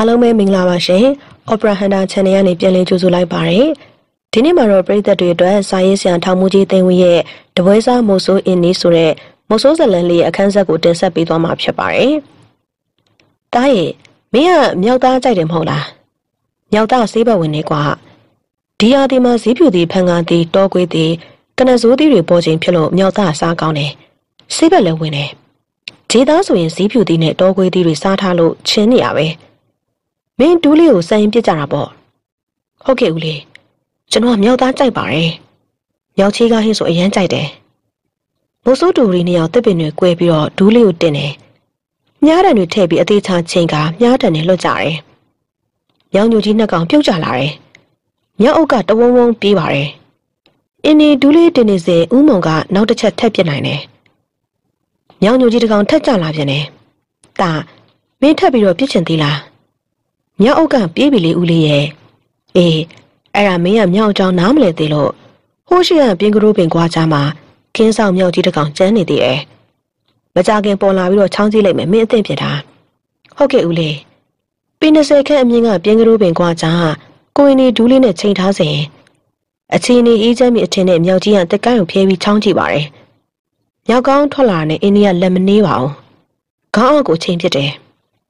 လုံးပဲမင်္ဂလာပါရှင်။ Opera Hunter Channel ကနေပြန်လည်ကြိုဆိုလိုက်ပါရစေ။ဒီနေ့မှာတော့ပရိသတ်တွေအတွက်စာရေးဆရာထောင်မှုကြီးသိန်းဝင်းရဲ့တပွဲစားမို့ဆိုးအင်းနီဆိုတဲ့မို့ဆိုးဇလန်လေးရဲ့အခန်းဆက်ကိုတင်ဆက်ပေးသွားမှာဖြစ်ပါတယ်။တားရဲ့မင်းကမြောက်သားကြိုက်တယ်မဟုတ်လား။မြောက်သားဆေးဘက်ဝင်နေကွာ။ဒီဟာဒီမှာဈေးဖြူသည်ဖန်ကားသည်တောကွေးသည်ကနဆိုးသည်တွေပေါ်ခြင်းဖြစ်လို့မြောက်သားစားကောင်းတယ်။ဆေးဘက်လည်းဝင်တယ်။ခြေသားဆိုရင်ဈေးဖြူသည်နဲ့တောကွေးသည်တွေစားထားလို့ချင်းနေရပဲ။မင်းတူးလေးကိုစရင်ပြစ်ကြတာပေါ့ဟုတ်ကဲ့ဦးလေးကျွန်တော်မြောက်သားကြိုက်ပါတယ်မြောက်ချေးကားဟင်းဆိုအရန်ကြိုက်တယ်မိုးစိုးတူရီနှစ်ယောက်တစ်ပင်တွေ꿰ပြီးတော့ဒူးလေးကိုတင်တယ်မြားတံတွေထည့်ပြီးအသေးချချင်းကမြားတံတွေလွတ်ကြတယ်မြောင်ညူကြီးနှစ်ကောင်ပြုတ်ကြလာတယ်မြောက်အုပ်ကတဝုံဝုံပြေးပါတယ်အင်းဒီဒူးလေးတင်နေစဉ်ဦးမောင်ကနောက်တစ်ချက်ထက်ပြစ်နိုင်တယ်မြောင်ညူကြီးတစ်ကောင်ထက်ကြလာပြန်တယ်တာမင်းထက်ပြီးတော့ပြစ်ချင်သေးလားမြောက်အုပ်ကပြေးပြီလေဦးလေးရဲ့အေးအဲ့ဒါမင်းကမြောက်ကြောင်နားမလဲသေးလို့ဟိုးရှိရပြင်းကရိုးပင်ကွာချာမှာခင်းဆောင်မြောက်ကြီးတစ်ကောင်ကျန်းနေသေးတယ်မကြခင်ပေါ်လာပြီးတော့ချောင်းကြည့်လိုက်မယ်မင်းအသင့်ဖြစ်တာဟုတ်ကဲ့ဦးလေးပင်20ခန့်အမြင့်ကပြင်းကရိုးပင်ကွာချာကိုရင်ဒီဒူးလေးနဲ့ချိန်ထားစဉ်အချင်းနေအေးချမ်းမိအထင်နဲ့မြောက်ကြီးကတက်ကန်းကိုဖျဲပြီးချောင်းကြည့်ပါတယ်မြောက်ကောင်းထွက်လာတဲ့အိန္ဒိယလက်မနှေးပါဘူးခေါင်းအောက်ကိုချိန်ဖြစ်တယ်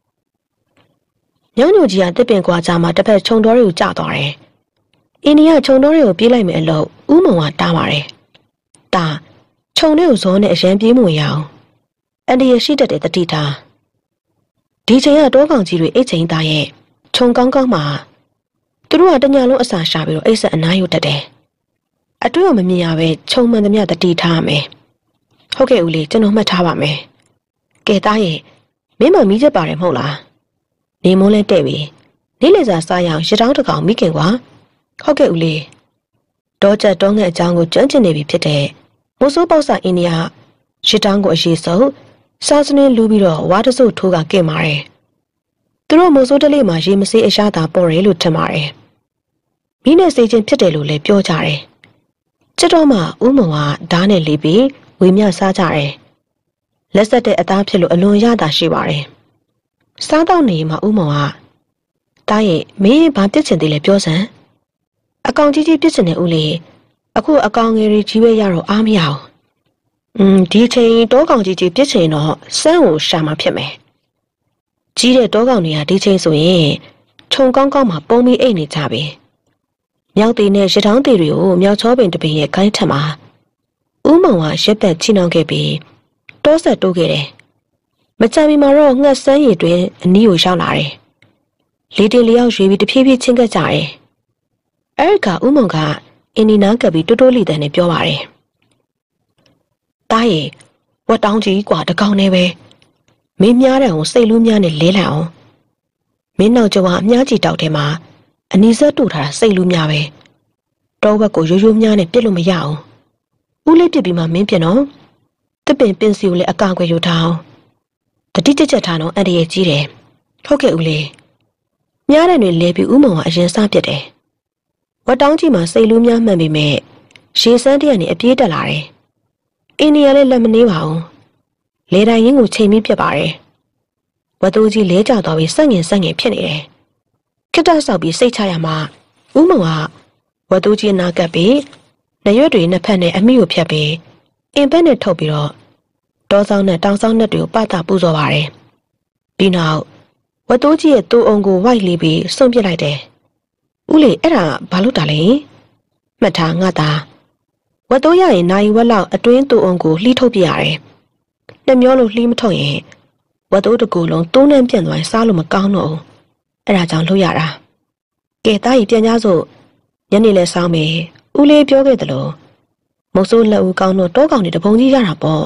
ညောင်ညိုကြီးကတစ်ပင်ကွာချာမှာတစ်ဖက်ခြုံတော်တွေကိုကျသွားတယ်။အိန္ဒိယခြုံတော်တွေကိုပြေးလိုက်မယ်အလို့ဦးမောင်ကတားပါတယ်။တာခြုံတွေကိုဇောနဲ့အရန်ပြေးမဝင်ရအောင်။အန်ဒီရရှိတတ်တဲ့တတိထား။ဒီချိန်ကတောကောင်ကြီးတွေအိတ်ချိန်သားရဲ့ခြုံကောင်းကောင်းမှာသူတို့ကတညာလုံးအစာရှာပြီးတော့အိတ်ဆက်အနားယူတတ်တယ်။အတွေ့အမမြင်ရပဲခြုံမှန်သမျှတတိထားမယ်။ဟုတ်ကဲ့ဦးလေးကျွန်တော်မှတ်ထားပါမယ်။ကဲသားရဲ့မင်းမမီးချက်ပါတယ်မဟုတ်လား။နေမိုးလဲတဲ့ပြီနေ့လေစာစားရအောင်ရတောင်းတစ်ကောင်မိခင်ကွာဟုတ်ကဲ့ဦးလေးတောချက်တောငှက်အကြောင်းကိုကျွမ်းကျင်နေပြီဖြစ်တဲ့မိုးစိုးပေါက်စာအိန္ဒိယရတောင်းကိုအရေးဆုံးစားစနင်းလူပြီးတော့ဝါတစုပ်ထိုးကကင်ပါတယ်သူတို့မိုးစိုးတလေးမှာရေမစေးအရှားသာပေါ်တယ်လို့ထင်ပါတယ်မိနဲ့စေးချင်းဖြစ်တယ်လို့လည်းပြောကြတယ်ချစ်တော်မှဦးမောင်ကဓားနဲ့လေးပြီးဝေမျှစားကြတယ်လက်ဆက်တဲ့အသားဖြစ်လို့အလွန်ရတာရှိပါတယ်စားတော့နေမှာဦးမောင်ကတားရဲ့မင်းဘာပြစ်ချင်သေးလဲပြောစမ်းအကောင်ကြီးကြီးပြစ်ချင်တဲ့ဦးလေးအခုအကောင်ငယ်ကြီးပဲရတော့အားမရအောင်ဒီချိန်တောကောင်ကြီးကြီးပြစ်ချင်တော့စမ်းကိုရှာမှာဖြစ်မယ်ကြီးတဲ့တောကောင်တွေကဒီချိန်ဆိုရင်ခြုံကောင်းကောင်းမှာပုံပြီးအိတ်နေကြပြီမြောက်သေးနဲ့ရထောင်းသေးတွေကိုမြောက်ချောပင်တပင်ရဲ့ခိုင်းထက်မှာဦးမောင်ကရက်သက်ချိနှောင်းခဲ့ပြီးတောဆက်တိုးခဲ့တယ်မကြမီမှာတော့ငှက်ဆန်းရည်တွင်အနီးကိုရောက်လာတယ်။လေတင်လျောက်ရွေးပြီးတဖြည်းဖြည်းချင်းကပ်ကြတယ်။အဲ့ဒီကဦးမောင်ကအင်းဒီနာကပ်ပြီးတိုးတိုးလီတန်နဲ့ပြောပါတယ်။တားရဲ့ဝတ်တောင်းကြီးกว่าတကောင်နဲ့ပဲမင်းများတဲ့အောင်စိတ်လူးများနဲ့လဲလိုက်အောင်မင်းနောက်ကျော်ကအများကြီးတောက်ထဲမှာအနီးစပ်တူထားတာစိတ်လူးများပဲတောဘက်ကိုရိုးရိုးများနဲ့ပြစ်လို့မရအောင်ဦးလေးပြစ်ပြီးမှမင်းပြစ်နော်တစ်ပင်ပင်စီကိုလည်းအကာအကွယ်ယူထားအောင်တတိကျချက်ထားတော့အန်ဒီရဲ့ကြီးတယ်ဟုတ်ကဲ့ဦးလေးမြားတဲ့တွေလဲပြီးဦးမောင်ကအရင်စားပြစ်တယ်ဝတ်တောင်းကြီးမှာစိတ်လူးများမှန်ပေမဲ့ရေစမ်းတရနဲ့အပြေးတက်လာတယ်အင်းဒီယာလည်းလက်မနှေးပါဘူးလေတိုင်ရင်းကိုချိန်ပြီးပြစ်ပါတယ်ဝတ်သူကြီးလဲကျသွားပြီးစက်ငင်ဖြစ်နေတယ်ခက်တဆောက်ပြီးစိတ်ချရမှာဦးမောင်ကဝတ်သူကြီးနာကပ်ပြီးနှရွက်တွေနှစ်ဖက်နဲ့အမိကိုဖြတ်ပြီးအင်ဘက်နဲ့ထုတ်ပြီးတော့တောဆောင်နဲ့တောင်ဆောင်နဲ့တွေကိုပတာပူဇော်ပါတယ်ပြီးနောက်ဝတ်တိုးကြီးရဲ့တူအောင်ကိုဝိုက်လေးပြီးစွန့်ပစ်လိုက်တယ်ဦးလေးအဲ့ဒါဘာလို့တာလဲမှတ်ထားငါသားဝတ်တိုးရရင်နိုင်ဝက်လောက်အတွင်းတူအောင်ကိုလှီးထုတ်ပြရတယ်နှမျောလို့လှီးမထုတ်ရင်ဝတ်တိုးတကူလုံးတိုးနှမ်းပြန့်သွားရင်စားလို့မကောင်းတော့ဘူးအဲ့ဒါကြောင့်လုပ်ရတာကဲသားကြီးပြန်ကြစို့ညနေလဲစောင်းမယ်ဦးလေးပြောခဲ့သလိုမုတ်ဆိုးလက်ဦးကောင်းတော့တောကောင်တွေတပုံကြီးရတာပေါ့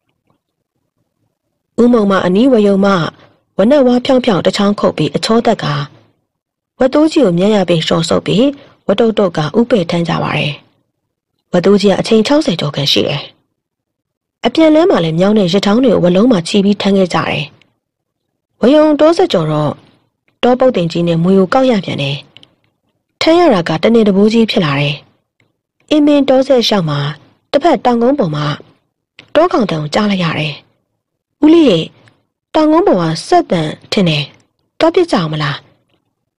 ဦးမောင်မအနီးဝယုံမဝနက်ဝါဖြောင်းဖြောင်းတချောင်းခုတ်ပြီးအချောတက်ကဝတ်တိုးကြီးကိုမြန်းရပြီးရှော့ဆုပ်ပြီးဝတ်တုတ်တုတ်ကဥပေထမ်းကြပါတယ်ဝတ်တိုးကြီးကအချိန်60ကျော်ခန့်ရှိတယ်အပြန်လမ်းမှာလည်းမြောင်းတဲ့ရထောင်းတွေကိုဝလုံးမှာချီပြီးထမ်းခဲ့ကြတယ်ဝယုံတောဆက်ကျော်တော့တောပုတ်တင်ကြီးနဲ့မွေကိုကောက်ရပြန်တယ်ထမ်းရတာကတနေ့တဘိုးကြီးဖြစ်လာတယ်အင်းမင်းတောဆက်လျှောက်မှာတစ်ဖက်တောင်ကုန်းပေါ်မှာတောကောင်တန်ကိုကြားလိုက်ရတယ်ဦးလေးရဲ့တောင်ကုန်းပေါ်ကဆက်တန်ထင်တယ်တော့ပြစ်ကြအောင်မလား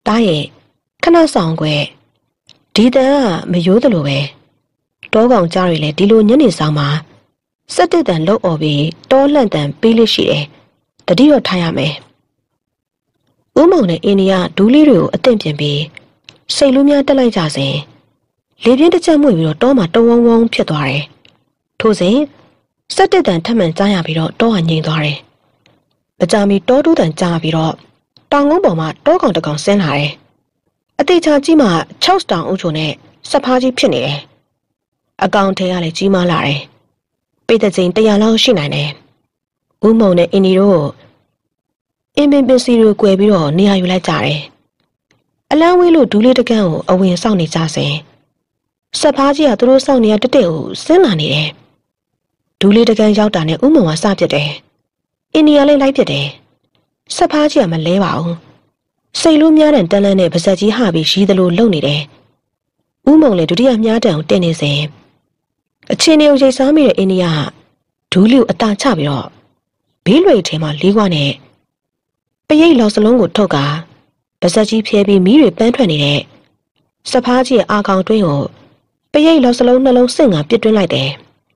တားရဲ့ခဏဆောင်ကွယ်ဒီတန်ကမယိုးသလိုပဲတောကောင်ကြားတွေလည်းဒီလိုညနေဆောင်မှာစက်တစ်တန်လှုပ်អော်ပြီးတောလှန့်တန်ပေးလိရှိတယ်တတိတော့ထားရမယ်ဦးမောင်နဲ့အိန္ဒိယဒူးလေးတွေကိုအသင့်ပြင်ပြီးစိတ်လူးများတက်လိုက်ကြစဉ်လေပြင်းတစ်ချက်မှွေပြီးတော့တောမှာတဝုံဝုံဖြစ်သွားတယ်ထို့စဉ်စက်တစ်တန်ထပ်မံကြားရပြီးတော့တောကငြိမ်သွားတယ်အကြမီတောတူးတန်ကြားပြီးတော့တောင်ကုန်းပေါ်မှာတောကောင်တစ်ကောင်ဆင်းလာတယ်အသေးချာကြီးမှ6တောင်အုပ်ချုံနဲ့စက်ဖားကြီးဖြစ်နေတယ်အကောင်ထဲကလည်းကြီးမားလာတယ်ပိတ်တဲ့ချိန်100လောက်ရှိနိုင်တယ်ဦးမုံနဲ့အင်းဒီတို့အင်းပင်ပစ္စည်းတွေ꿰ပြီးတော့နေရာယူလိုက်ကြတယ်အလန်းဝေးလို့ဒူးလေးတကန်းကိုအဝင်စောင့်နေကြစဉ်စက်ဖားကြီးကသူတို့စောင့်နေရတက်တက်ကိုဆင်းလာနေတယ်ဒူးလေးတကန်းရောက်တာနဲ့ဦးမုံကစပြစ်တယ်အင်းဒီကလည်းလိုက်ပြစ်တယ်စက်ဖားကြီးကမလဲပါဘူးစိတ်လိုးများတဲ့တန်းလန်းနဲ့ပါဇက်ကြီးဟာပြီးရီးသလိုလှုပ်နေတယ်ဦးမုံလည်းဒုတိယမြားတန်ကိုတင်နေစဉ်အချင်းတွေကိုရိတ်စားမိတဲ့အိန္ဒိယဒူးလီကိုအတာချပြီးတော့ဘေးလွေထဲမှာလေးခွားနဲ့ပရိတ်လောက်စလုံးကိုထုတ်ကာပါဇက်ကြီးဖြဲပြီးမီးတွေပန်းထွက်နေတဲ့စက်ဖားကြီးရဲ့အာကောင်တွင်းကိုပရိတ်လောက်စလုံးနှလုံးစင့်ကပစ်တွင်းလိုက်တယ်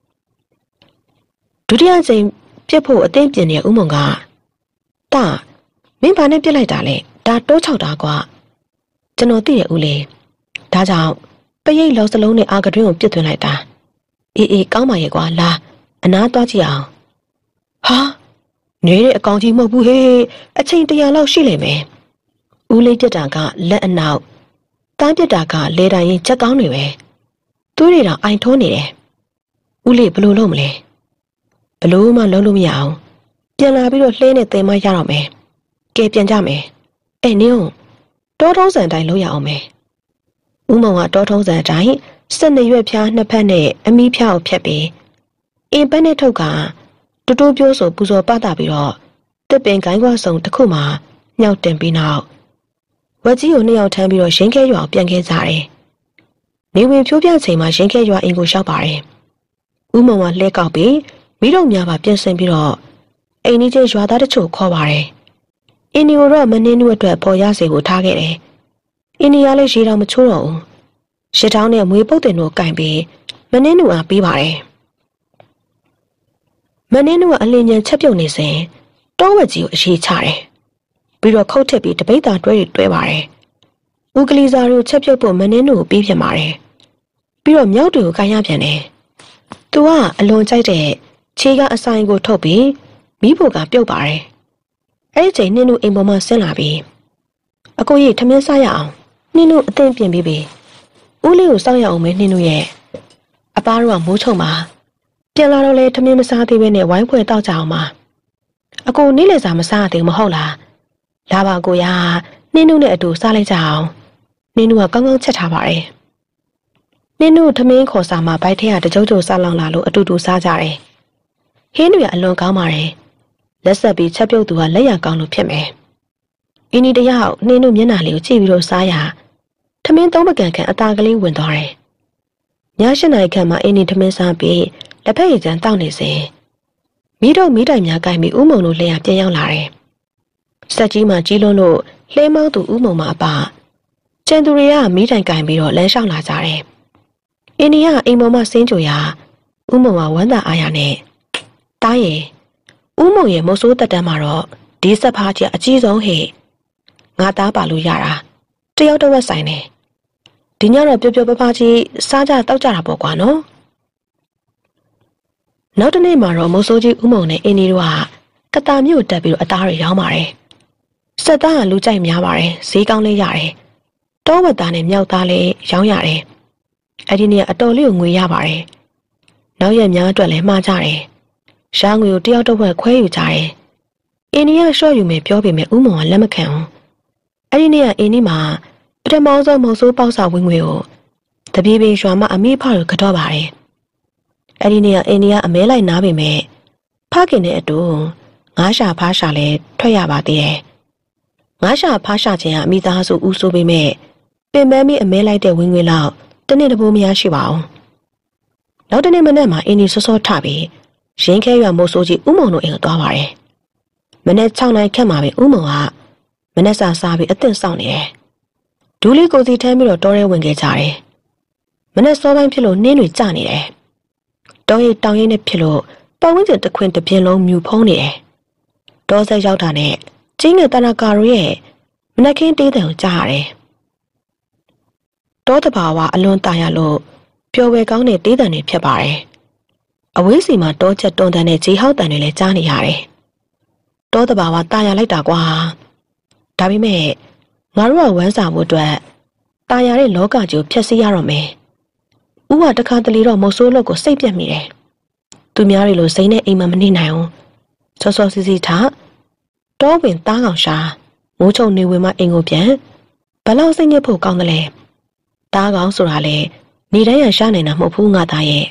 ဒုတိယကြိမ်ပြစ်ဖို့အသင့်ပြင်နေဦးမုံကတာမင်းဘာနဲ့ပြစ်လိုက်တာလဲဒါတိုးချောက်တာကွာကျွန်တော်သိရဦးလေဒါကြောင့်ပရိတ်လောက်စလုံးနဲ့အာကတွင်းကိုပြစ်သွင်းလိုက်တာအေးကောင်းပါရဲ့ကွာလာအနားသွားကြည့်အောင်ဟာနေတဲ့အကောင်ကြီးမဟုတ်ဘူးဟေးအချိန်100လောက်ရှိလိမ့်မယ်ဦးလေးပြစ်တာကလက်အနောက်တန်းပြစ်တာကလေတိုင်ရင်ချက်ကောင်းတွေပဲသူတွေတော့အိုင်ထိုးနေတယ်ဦးလေးဘလို့လုပ်မလဲဘလို့မှလုံးလို့မရအောင်ပြန်လာပြီးတော့လှဲနဲ့တင်မရတော့မယ်ကဲပြန်ကြမယ်နင်းတောထုံးစံတိုင်းလုပ်ရအောင်မယ်ဦးမောင်ကတောထုံးစံတိုင်း12ရွက်ဖြားနှစ်ဖက်နဲ့အမီးဖြားကိုဖြတ်ပြီးအင်ပန်းနဲ့ထုတ်ကတူတူပြိုးဆိုပူဇော်ပတာပြီးတော့တစ်ပင်ကိုင်းကွာစုံတစ်ခုမှမြောက်တင်ပြီးနောက်ဝက်ကြီးကိုနှစ်ယောက်ထမ်းပြီးတော့ရင်းခဲရွာပြန်ခဲ့ကြတယ်နေဝင်ဖြိုးပြချိန်မှာရင်းခဲရွာအင်ကိုရောက်ပါတယ်ဦးမောင်ကလှဲကောက်ပြီးမိတို့များပါပြင်ဆင်ပြီးတော့အိမ်ကြီးကျရွာသားတချို့ခေါ်ပါတယ်အင်းဒီကိုတော့မနှင်းတို့အတွက်ပေါ်ရစေကိုထားခဲ့တယ်အင်းဒီကလည်းရေတောင်မချိုးတော့ဘူးရှစ်ထောင်းနဲ့မွေးပုတ်တင်တို့ကင်ပြီးမနှင်းတို့အားပေးပါတယ်မနှင်းတို့ကအလင်းညံချက်ပြုတ်နေစဉ်တောဝက်ကြီးကိုအရေးချတယ်ပြီးတော့ခုတ်ထစ်ပြီးတပိတ်တာတွဲတွေတွဲပါတယ်ဦးကလေးစားတို့ချက်ပြုတ်ဖို့မနှင်းတို့ကိုပြီးပြန်ပါတယ်ပြီးတော့မြောက်တွေကိုကိုင်ရပြန်တယ်သူကအလွန်ကြိုက်တဲ့ခြေကအဆိုင်ကိုထုတ်ပြီးမိဖို့ကပြုတ်ပါတယ်အဲ့ဒီချိန်နှင်းတို့အိမ်ပေါ်မှာဆင်းလာပြီးအကိုကြီးထမင်းစားရအောင်နှင်းတို့အသင့်ပြင်ပြီးပြီဦးလေးကိုစောင့်ရအောင်မဲနှင်းတို့ရဲ့အပားတို့ကမိုးချုံပါပြန်လာတော့လေထမင်းမစားသေးဘဲနဲ့ဝိုင်းဖွဲ့တောက်ကြအောင်ပါအကိုနေ့လည်စာမစားသေးဘူးမဟုတ်လားလာပါကိုရနှင်းတို့နဲ့အတူစားလိုက်ကြအောင်နှင်းတို့ကကောင်းကောင်းချက်ထားပါတယ်နှင်းတို့ထမင်းခေါ်စာမှာဘိုက်ထဲကတကြုံကြုံစားလောင်လာလို့အတူတူစားကြတယ်ဟင်းတွေကအလွန်ကောင်းပါတယ်လက်ဆက်ပြီးချက်ပြုတ်သူကလက်ရကောင်းလို့ဖြစ်မယ်အင်းဒီတယောက်နှင်းတို့မျက်နှာလေးကိုကြည့်ပြီးတော့စားရထမင်းသုံးပကံခန့်အသားကလေးဝင်သွားတယ်ည8 နာရီခန့်မှာအင်းဒီထမင်းစားပြီးလက်ဖက်ရည်ချမ်းတောက်နေစဉ်မိတိုင်များကိုင်ပြီးဥမုံတို့လှည့်ရပြန်ရောက်လာတယ်စက်ကြီးမှကြီးလွန်းလို့လှဲမောင်းသူဥမုံမှာအပကျန်သူတွေကမိတိုင်ကိုင်ပြီးတော့လမ်းလျှောက်လာကြတယ်အင်းဒီကအိမ်ပေါ်မှာဆင်းကြရာဥမုံကဝမ်းသာအားရနဲ့တားရဲ့ဦးမုံရဲ့မဆိုးတက်တန်းမှာတော့ဒီဆက်ဖားကြီးအကြီးဆုံးဟဲ့ငါသားပါလို့ရတာတယောက်တစ်ဝက်ဆိုင်နေဒီညတော့ပျော်ပျော်ပါးပါးကြီးစားကြတောက်ကြတာပေါ့ကွာနော်နောက်တနေ့မှာတော့မဆိုးကြီးဦးမုံနဲ့အင်းဒီတို့ကကတာမြို့တက်ပြီးတော့အသားတွေရောင်းပါတယ်စက်သားကလူကြိုက်များပါတယ်ဈေးကောင်းလေးရတယ်တောဝက်သားနဲ့မြောက်သားလေးရောင်းရတယ်အဲ့ဒီနေ့အတော်လေးကိုငွေရပါတယ်နောက်ရက်များအတွက်လည်းမှားကြတယ်ရှားငွေကိုတယောက်တစ်ဝက်ခွဲယူကြတယ်။အင်းဒီကရှော့ယူမယ်ပြောပေမဲ့ဦးမောင်ကလက်မခံဘူး။အဲ့ဒီနေ့ကအင်းဒီမှာပထမဆုံးမုံဆိုးပေါက်စာဝင်ငွေကိုတပြေးပြေးရွာမှာအမိဖတို့ကတော့ပါတယ်။အဲ့ဒီနေ့ကအင်းဒီကအမဲလိုက်နားပေမဲ့ဖခင်နဲ့အတူငါးရှာဖားရှာလဲထွက်ရပါသေးတယ်။ငါးရှာဖားရှာခြင်းကအမိသားစုဦးဆိုးပေမဲ့ပင်ပန်းပြီးအမဲလိုက်တဲ့ဝင်ငွေလောက်တနေ့တပိုးမရရှိပါဘူး။နောက်တနေ့မနက်မှာအင်းဒီစောစောထပြီးရင်းခဲရွာမိုးဆိုးကြီးဦးမုံတို့အိမ်ကိုသွားပါတယ်။မနေ့6 နာရီခန့်မှာပဲဦးမုံကမနေ့စာစားပြီးအသင့်ဆောင်နေတယ်ဒူးလေးကိုစီထမ်းပြီးတော့တောထဲဝင်ခဲ့ကြတယ်မနေ့စောပိုင်းဖြစ်လို့နှင်းတွေကျနေတယ်တောရိပ်တောင်ရိပ်နဲ့ဖြစ်လို့ပတ်ဝန်းကျင်တစ်ခွင်တစ်ပြင်းလုံးမြူဖုံးနေတယ်တောဆက်ရောက်တာနဲ့ကျင်းနဲ့တနာကာရိုရဲ့မနက်ခင်းတေးတယ်ကိုကြားရတယ်တောတဘာဝအလွန်တာရလို့ပျော်ဝဲကောင်းတဲ့တေးတံတွေဖြစ်ပါတယ်အဝေးစီမှာတောချက်တွန်းတန်းတဲ့ခြေဟောက်တံတွေလည်းကြားနေရတယ်တောတဘာဝတာရလိုက်တာကွာဒါပေမဲ့ငါတို့ကဝမ်းစာဖို့အတွက်တာရတဲ့လောကကြီးကိုဖျက်ဆီးရတော့မယ်ဥကတခါတလေတော့မုတ်ဆိုးလို့ကိုစိတ်ပြက်မိတယ်သူများတွေလိုစိမ့်နဲ့အိမ်မမနေနိုင်အောင်စောစောစီစီထားတောဝင်သားကောင်ရှာမိုးချုံနေဝင်မှအိမ်ကိုပြန်ဘလောက်စိတ်ညစ်ဖို့ကောင်းတယ်လဲသားကောင်ဆိုတာလေနေတိုင်းရရှာနေတာမဟုတ်ဘူးငါသားရဲ့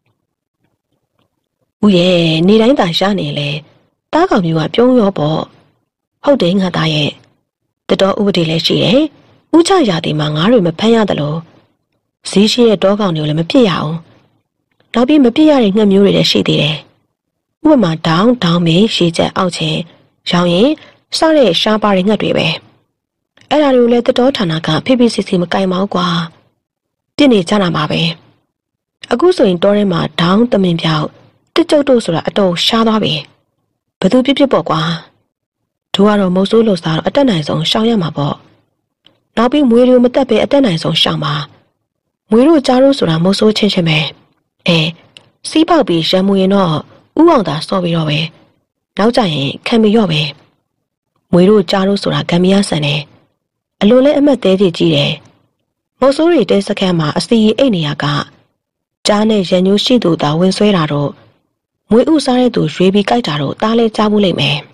ဦးရဲ့နေတိုင်းသာရှာနေလေသားကောင်မျိုးကပြုံးရောပေါ့ဟုတ်တယ်ငါသားရဲ့တတော်ဥပဒေလည်းရှိတယ်ဥချရာတီမှာငါတွေမဖမ်းရတယ်လို့ဈေးရှိတဲ့တောကောင်တွေကိုလည်းမပြစ်ရအောင်နောက်ပြီးမပြစ်ရတဲ့ငှက်မျိုးတွေလည်းရှိသေးတယ်ဥပမာဒေါင်းမေးရှည်ချက်အောက်ချင်းရောင်ရင်စတဲ့ရှားပါတဲ့ငှက်တွေပဲအဲ့ဒါတွေကိုလည်းတတော်ဌာနကဖိဖိစီစီမကင်ပါဘူးကွာပြစ်နေကြတာမှာပဲအခုဆိုရင်တောထဲမှာဒေါင်းတမင်ပြောက်တစ်ကျုပ်တို့ဆိုတာအတော်ရှားသွားပြီဘယ်သူပြစ်ပေါ့ကွာတို့ကတော့မုတ်ဆိုးလို့စားတော့အတက်နိုင်ဆုံးရှောင်ရမှာပေါ့နောက်ပြီးမွေတို့မတက်ပဲအတက်နိုင်ဆုံးရှောင်ပါမွေတို့ကြားတို့ဆိုတာမုတ်ဆိုးချင်းချင်းပဲစီးပေါက်ပြီးရံမူရင်တော့ဥအောင်သာစော့ပြီးတော့ပဲနောက်ကြရင်ခံမရော့ပဲမွေတို့ကြားတို့ဆိုတာဂမ်ဘီယာဆန်တယ်အလိုလဲအမတ်သေးကြီးတယ်မုတ်ဆိုးတွေတဲစခန်းမှာအစီအိတ်နေရကကြားနဲ့ရံညိုးရှိသူသာဝင်ဆွဲတာတော့မွေဥစားတဲ့သူရွေးပြီးကြိုက်တာတော့တားလဲကြားဘူးလိမ့်မယ်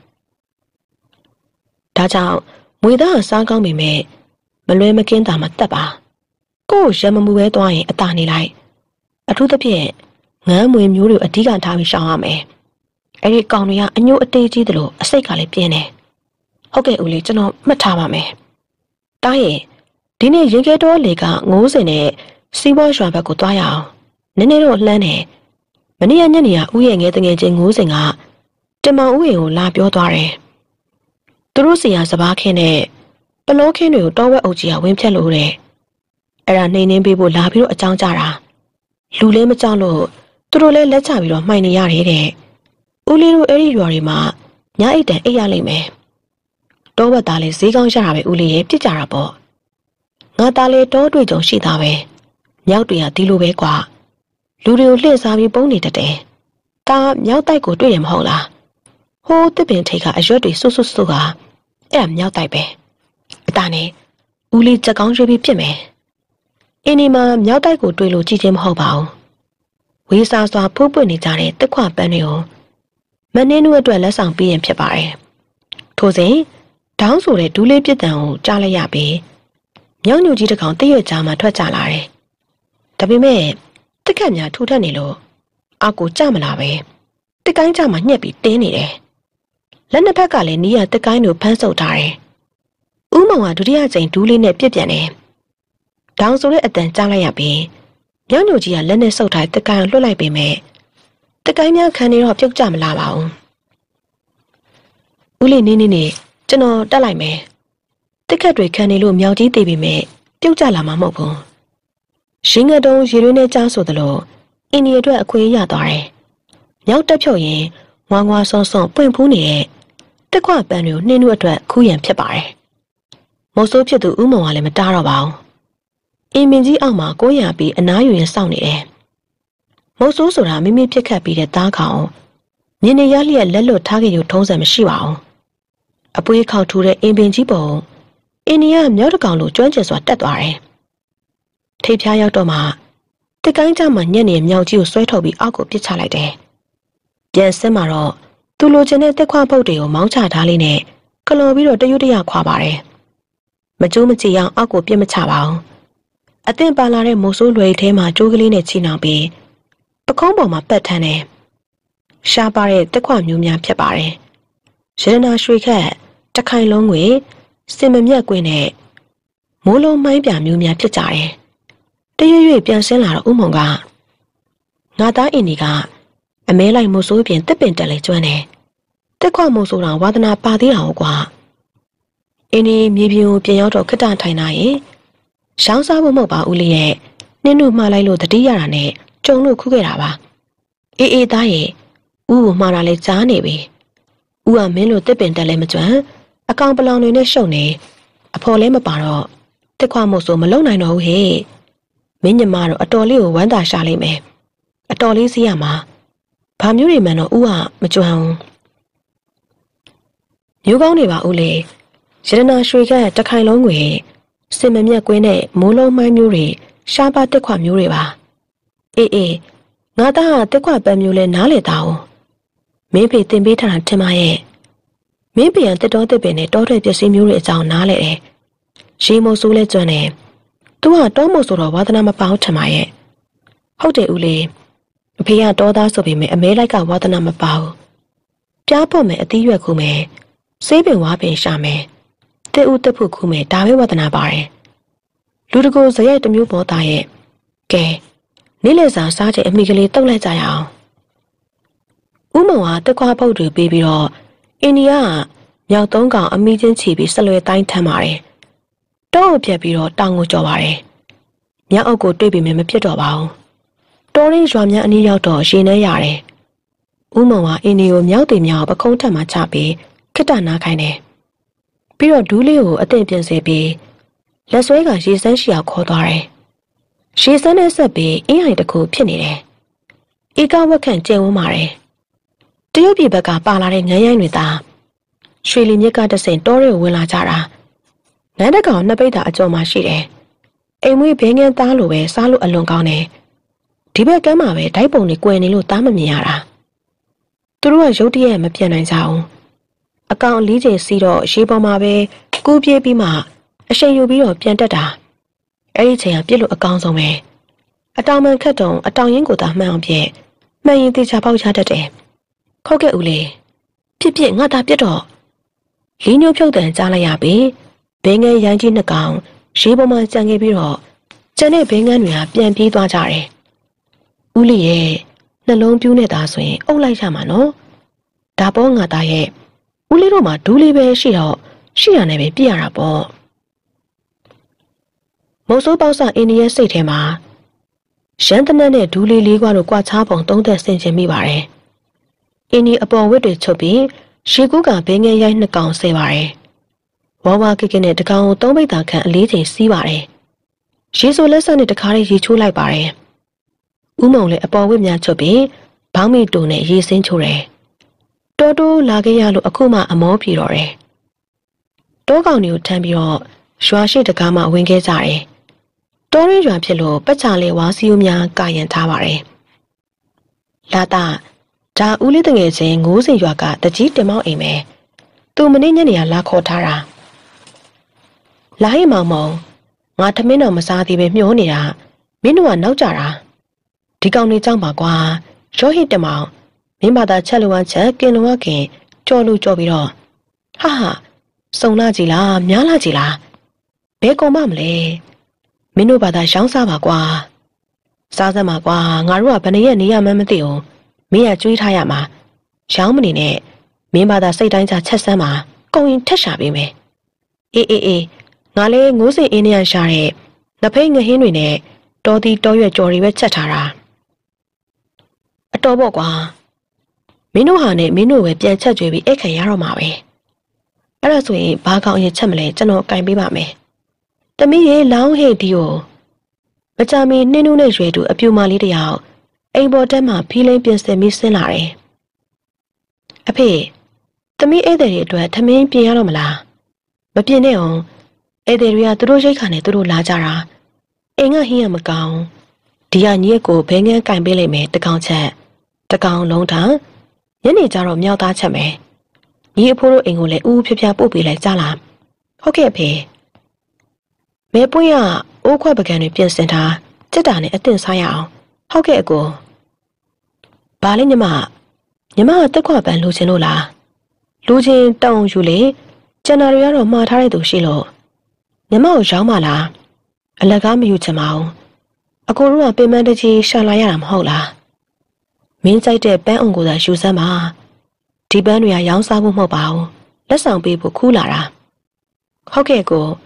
ဒါကြောင့်မွေသားစားကောင်းပေမဲ့မလွဲမကင်းတာမှတက်ပါကို့ရမမှုပဲသွားရင်အသာနေလိုက်အထူးသဖြင့်ငန်းမွေမျိုးတွေအဓိကထားပြီးရှောင်ရမယ်အဲ့ဒီကောင်တွေကအညို့အသေးကြီးတယ်လို့အစိတ်ကလည်းပြင်းတယ်ဟုတ်ကဲ့ဦးလေးကျွန်တော်မှတ်ထားပါမယ်တားရင်ဒီနေ့ရင်ကဲတော်လေက90နဲ့စီးပွားရွာဘက်ကိုသွားရအောင်နည်းနည်းတော့လှမ်းတယ်မနေ့ညနေကဦးရဲ့ငယ်တငယ်ချင်း90ကတင်မောင်ဦးရင်ကိုလာပြောသွားတယ်သူတို့စီယာစပားခင်းနဲ့ပလောခင်းတွေကိုတောဝက်အုပ်ကြီးကဝင်းဖြတ်လို့တဲ့အဲ့ဒါနှိမ့်နှင်းပေးဖို့လာပြီးတော့အကြောင်းကြတာလူလေးမကြောက်လို့သူတို့လည်းလက်ချပြီးတော့မှိုင်နေရတယ်တဲ့ဦးလေးတို့အဲ့ဒီရွာတွေမှာညအိတ်တန်အိတ်ရလိမ့်မယ်တောဝက်သားလေးဈေးကောင်းရတာပဲဦးလေးရဲ့ပြစ်ကြတာပေါ့ငါသားလေးတောတွေ့ကြုံရှိတာပဲမြောက်တွေကဒီလိုပဲကွာလူတွေကိုလှည့်စားပြီးပုံနေတတ်တယ်ဒါမြောက်တိုက်ကိုတွေ့တယ်မဟုတ်လားဟိုးတစ်ပင်ထိတ်ကအရွက်တွေစွတ်စွတ်ကအဲ့ဒါမြောက်တိုက်ပဲအတားနဲ့ဦးလေးချက်ကောင်းရွေးပြီးပြစ်မယ်အင်းဒီမှာမြောက်တိုက်ကိုတွေ့လို့ကြည့်ချင်းမဟုတ်ပါဘူးဝေးစားစွာဖိုးပွင့်နေကြတဲ့တက်ခွပန်းတွေကိုမနှင်းတို့အတွက်လက်ဆောင်ပေးရင်ဖြစ်ပါတယ်ထို့စဉ်ဒေါင်းဆိုတဲ့ဒူးလေးပြစ်တံကိုကြားလိုက်ရပြီးမြောက်ညူကြီးတစ်ကောင်တည့်ရွက်ကြားမှာထွက်ကြလာတယ်ဒါပေမဲ့တက်ကက်များထူထပ်နေလို့အောက်ကိုကျမလာပဲတက်ကိုင်းကြမှာညှက်ပြီးတင်းနေတယ်လက်နှစ်ဖက်ကလည်းနီးရတက်ကိုင်းကိုဖမ်းဆုပ်ထားတယ်ဦးမောင်ကဒုတိယကြိမ်ဒူးလေးနဲ့ပြစ်ပြန်တယ်ဒေါင်းဆိုတဲ့အတန်ကြားလိုက်ရပြီးမြောက်ညိုကြီးကလက်နဲ့ဆုပ်ထားတက်ကိုင်းကိုလွှတ်လိုက်ပေမဲ့တက်ကိုင်းများခံနေတော့ပြုတ်ကြမလာပါဘူးဦးလေးနေကျွန်တော်တက်လိုက်မယ်တက်ခက်တွေခံနေလို့မြောက်ကြီးသေးပေမဲ့ပြုတ်ကြလာမှာမဟုတ်ဘူးရင်းငတုံးရေရွေးနဲ့ကြားဆိုသလိုအင်းဒီအတွက်အခွင့်ရသွားတယ်မြောက်တက်ဖြုတ်ရင်ငွားငွားဆွန့်ဆွန့်ပွင့်ဖူးနေတဲ့တက်ခွပန်းတွေကိုနှင်းတို့အတွက်ခူးရန်ဖြစ်ပါတယ်မုတ်ဆိုးဖြစ်သူဦးမောင်ကလည်းမတားတော့ပါဘူးအင်းမင်းကြီးအောက်မှာကိုးရပြီးအနားယူရင်စောင့်နေတယ်မုတ်ဆိုးဆိုတာမိမိဖြစ်ခတ်ပြီးတဲ့သားကောင်မြင်းနေရလျက်လက်လွတ်ထားကြရထုံးစံမရှိပါဘူးအပွေးခေါက်ထူတဲ့အင်းပင်ကြီးပုံအင်းဒီကမြောက်တကောင်လိုကျွမ်းကျင်စွာတက်သွားတယ်ထိပ်ဖျားရောက်တော့မှတက်ကိုင်းကြမှာညက်နေမြောက်ကြီးကိုဆွဲထုတ်ပြီးအောက်ကိုပစ်ချလိုက်တယ်ပြန်ဆင်းมาတော့သူလိုချင်တဲ့တက်ခွပုတ်တွေကိုမောင်းချထားလေးနဲ့ကလော်ပြီးတော့တရွတ်တရခွာပါတယ်မကျိုးမကြည့်အောင်အောက်ကိုပြစ်မချပါဘူးအသင်ပါလာတဲ့မိုးဆိုးလွယ်ထဲမှာကြိုးကလေးနဲ့ချီနှောင်ပြီးပကုံးပေါ်မှာပတ်ထမ်းတယ်ရှားပါတဲ့တက်ခွမျိုးများဖြစ်ပါတယ်ရတနာရွှေခက်တခိုင်လုံးငွေစင်မမြတ်ကွင်းနဲ့မိုးလုံးမိုင်းပြမျိုးများဖြစ်ကြတယ်တရွရွပြန်ဆင်းလာတော့ဦးမုံကငါသားအင်းဒီကအမဲလိုက်မိုးဆိုးပြင်တစ်ပင်တက်လေကျွမ်းတယ်တက်ခွမိုးဆိုးတော်ဝါသနာပါသေးတာဟုတ်ကွာအင်းဒီမြေပြင်ကိုပြင်ရောက်တော့ခက်တထိုင်လာရင်ရှောင်းစားဖို့မဟုတ်ပါဦးလေးရဲ့နင်းတို့မှားလိုက်လို့တတိရတာနဲ့ကြုံလို့ခုခဲ့တာပါအေးသားရဲ့ဦးကိုမှားတာလဲကြားနေပြီဦးကမင်းတို့တစ်ပင်တက်လဲမကျွမ်းအကောင်ပလောင်တွေနဲ့ရှုံနေအဖော်လဲမပါတော့တစ်ခွမို့ဆိုမလုံနိုင်တော့ဘူးဟဲ့မင်းညမတော့အတော်လေးကိုဝမ်းသာရှာလိုက်မယ်အတော်လေးစီးရမှာဘာမျိုးတွေမှန်တော့ဦးကမကျွမ်းဘူးမျိုးကောင်းနေပါဦးလေရတနာရွှေကတခိုင်လုံးကိုစင်မမြက်ကွင်းနဲ့မိုးလုံးမိုင်းမျိုးတွေရှားပါတက်ခွမျိုးတွေပါအေးငါသားကတက်ခွပန်းမျိုးလဲနားလေသားအောင်မင်းဖေတင်ပေးထားတာထင်ပါရဲ့မင်းဖေရန်တက်တော်တက်ပင်နဲ့တောထွက်ပစ္စည်းမျိုးတွေအကြောင်းနားလေတယ်ရေမိုးဆိုးလဲကျွမ်းတယ်သူကတောမို့ဆိုတော့ဝါသနာမပေါထင်ပါရဲ့ဟုတ်တယ်ဦးလေးအဖေကတောသားဆိုပေမဲ့အမဲလိုက်ကဝါသနာမပေါပြားဖို့မယ်အသီးရွက်ခုမယ်ဆေးပင်ဝါပင်ရှာမယ်တဲ့ဦးတက်ဖို့ခုမယ်ဒါပဲဝါသနာပါတယ်လူတကူဇရက်တစ်မျိုးပေါ်သားရဲ့ကဲနေ့လည်စာစားတဲ့အမိကလေးတုတ်လိုက်ကြရအောင်ဦးမောင်ကတက်ခွားပုတ်တွေပေးပြီးတော့အိန္ဒိယမြောက်သုံးကောင်အမိချင်းချီပြီးဆက်လွယ်တိုင်းထမ်းပါတယ်တောကိုပြက်ပြီးတော့တောင်ကိုကြော်ပါတယ်မြောက်အုပ်ကိုတွေ့ပြီးမှမဖြစ်တော့ပါဘူးတောရင်းရွာများအနီးရောက်တော့ရေနှဲရတယ်ဦးမောင်ကအိန္ဒိယကိုမြောက်တင်မြောက်ပခုံးထက်မှချပြီးခစ်တနာခိုင်းတယ်ပြီးတော့ဒူးလေးကိုအသင့်ပြင်စေပြီးလက်ဆွဲကရေစမ်းရှိအောင်ခေါ်သွားတယ်ရေစမ်းနဲ့ဆက်ပြီးအင်းဟိုင်တစ်ခုဖြစ်နေတယ်ဧကဝက်ခန့်ကျဲဝန်းပါတယ်တရုတ်ပြည်ဘက်ကပါလာတဲ့ငန်းရိုင်းတွေသာရွှေလီမြစ်ကတဆင်တောရဲကိုဝင်လာကြတာငန်းတကောင်နှစ်ပိတ်တာအကျော်မှာရှိတယ်အိမ်မွေးဘင်းငန်းသားလိုပဲစားလို့အလွန်ကောင်းတယ်ဒီဘက်ကမ်းမှာပဲဓာတ်ပုံတွေကွယ်နေလို့သားမမြင်ရတာသူတို့ကရုတ်တရက်မပြတ်နိုင်ကြဘူးအကောင်အလေးချိန်စီးတော့ရေပေါ်မှာပဲကူးပြေးပြီးမှအရှိန်ယူပြီးတော့ပြန်တက်တာအဲ့ဒီချိန်ကပြစ်လို့အကောင်းဆုံးပဲအတောင်မှန်ခတ်တုံအတောင်ရင်းကိုသာမှန်အောင်ပြည့်မှန်ရင်တေချာပေါက်ချတတ်တယ်ခောက်ကဲဦးလေးပြစ်ငါသာပြစ်တော့လီညိုဖြုတ်တန်ကြားလိုက်ရပြီဘင်းငယ်ရိုင်းကြီးနှစ်ကောင်ရေပေါ်မှာကြံခဲ့ပြီးတော့ကျန်တဲ့ဘင်းငန်းတွေကပြန်ပြေးသွားကြတယ်ဦးလေးရဲ့နှလုံးပြူးနေတာဆိုရင်အုပ်လိုက်ရမှာနော်ဒါပေါ့ငါသားရဲ့ဦးလေးတို့မှာဒူးလေးပဲရှိတော့ရှိရနေပဲပြရတာပေါ့မိုးစိုးပေါက်စအိန္ဒိယစိတ်ထဲမှာရန်တနက်နဲ့ဒူးလေးလေးကွာတို့ကွာချားပုံသုံးသက်ဆင်ခြင်မိပါတယ်အင်းဒီအပေါ်ဝတ်တွေချုပ်ပြီးရေကူးကဘင်းငယ်ရိုက်နှစ်ကောင်ဆဲပါတယ်ဝါဝါကိကနဲ့တကောင်ကိုသုံးပိတ်တာခန့်အလေးချိန်စီးပါတယ်ရေဆိုလက်ဆက်နဲ့တခါလေးရေချိုးလိုက်ပါတယ်ဦးမောင်လည်းအပေါ်ဝတ်များချုပ်ပြီးဘောင်းမီတူနဲ့ရေစင်းချိုးတယ်တိုးတိုးလာခဲ့ရလို့အခုမှအမောပြေတော့တယ်တောကောင်တွေကိုထမ်းပြီးတော့ရွာရှိတကားမှဝင်ခဲ့ကြတယ်တောရင်းရွာဖြစ်လို့ပတ်ချာလေးဝါစီယိုများကာယံထားပါတယ်လာတာဒါဦးလေးတငယ်ချင်းငိုးစင်ရွာကတကြီးတင်မောင်းအိမ်ပဲသူမနေ့ညနေကလာခေါ်ထားတာလာရင်မောင်မောင်ငါထမင်းတော်မစားသေးပဲမျောနေတာမင်းတို့ကနောက်ကြတာဒီကောင်လေးကြောင့်ပါကွာရောဟိတမောင်မင်းဘာသာချက်လိုဝမ်းချက်ကင်လောကင်ကြော်လို့ကြော်ပြီးတော့ဟာစုံလာကြည်လားများလာကြည်လားဘဲကုန်မမလဲမင်းတို့ဘာသာရှောင်းစားပါကွာစားစမ်းပါကွာငါတို့ကဘယ်နှရက်နေရမှန်းမသိဘူးမင်းကကြွေးထားရမှာရောင်းမနေနဲ့မင်းဘာသာစိတ်တိုင်းချချက်စမ်းပါကုန်ရင်ထက်ရှာပေးမယ်အေးငါလည်းငိုးစင်အင်းနဲ့ရှာတဲ့ငဖိတ်ငဟင်းတွေနဲ့တော်တီတော်ရွက်ကြော်တွေပဲချက်ထားတာအတော်ပေါ့ကွာမင်းတို့ဟာနဲ့မင်းတို့ပဲပြန်ချက်ကြွေးပြီးအိတ်ခံရတော့မှာပဲအဲ့ဒါဆိုရင်ဘာကောင်ရင်ချက်မလဲကျွန်တော်ကင်ပေးပါမယ်တမီးရေလောင်းဟဲ့ဒီကိုမကြမီနှင်းနှူးနဲ့ရွယ်သူအပြူမလေးတယောက်အိမ်ပေါ်တက်မှဖီးလိန်ပြင်ဆင်ပြီးဆင်းလာတယ်အဖေတမီးဧည့်သည်တွေအတွက်ထမင်းပြင်ရတော့မလားမပြင်နဲ့အောင်ဧည့်သည်တွေကသူတို့ရိတ်ခါနဲ့သူတို့လာကြတာအိမ်ကဟင်းရမကောင်းဒီကညီကိုဘဲငန်းကင်ပေးလိုက်မယ်တကောင်ချက်တကောင်လုံးထောင်ညနေကျတော့မြောက်သားချက်မယ်ညီအဖိုးတို့အိမ်ကိုလည်းဦးဖြဖြပို့ပေးလိုက်ကြလားဟုတ်ကဲ့ဖေမဲပွင့်ရအိုးခွက်ပကံတွေပြင်ဆင်ထားစက်တာနဲ့အသင့်စားရအောင်ဟုတ်ကဲ့အကိုဘာလဲညီမကတက်ခွပန်လိုချင်လို့လားလိုချင်တောင်းယူလေကျန်တာတွေကတော့မှားထားတဲ့သူရှိလို့ညီမကိုရောင်းမလားအလကားမယူချင်ပါဘူးအကိုတို့ကပင်မတကြီးရှာလာရတာမဟုတ်လားမင်းကြိုက်တဲ့ပန်းအောင်ကိုသာယူစမ်းပါဒီပန်းတွေကရောင်းစားဖို့မဟုတ်ပါဘူးလက်ဆောင်ပေးဖို့ခူးလာတာဟုတ်ကဲ့ကို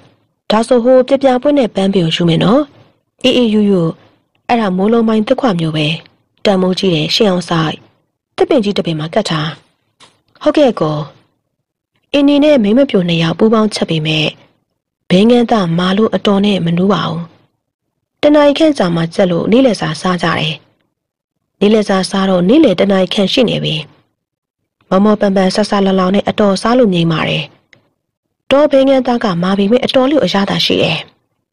ဒါဆိုဟိုပြပြပွင့်တဲ့ပန်းပင်ကိုယူမယ်နော်အေးအေးယူယူအဲ့ဒါမိုးလုံးမိုင်းတက်ခွမျိုးပဲတန်မိုးကြီးတယ်ရှင်းအောင်ဆိုင်တစ်ပင်ကြီးတစ်ပင်မှာကတ်ထားဟုတ်ကဲ့ကိုအင်းနေနဲ့မိမပြို2ယောက်ပူပေါင်းချက်ပေမဲ့ဘင်းငန်းသားမာလို့အတော်နဲ့မနူးပါဘူးတနင်္ဂနွေခန့်စာမှကျက်လို့နေ့လယ်စာစားကြတယ်နေ့လယ်စာစားတော့နေ့လယ်တနင်္ဂနွေခန့်ရှိနေပြီမမောပန်ပန်ဆဆလလောင်နဲ့အတော်စားလို့ငြိမ်ပါတယ်တော့ဘင်းငန်းသားကမာပြီးမဲ့အတော်လေးအရသာရှိတယ်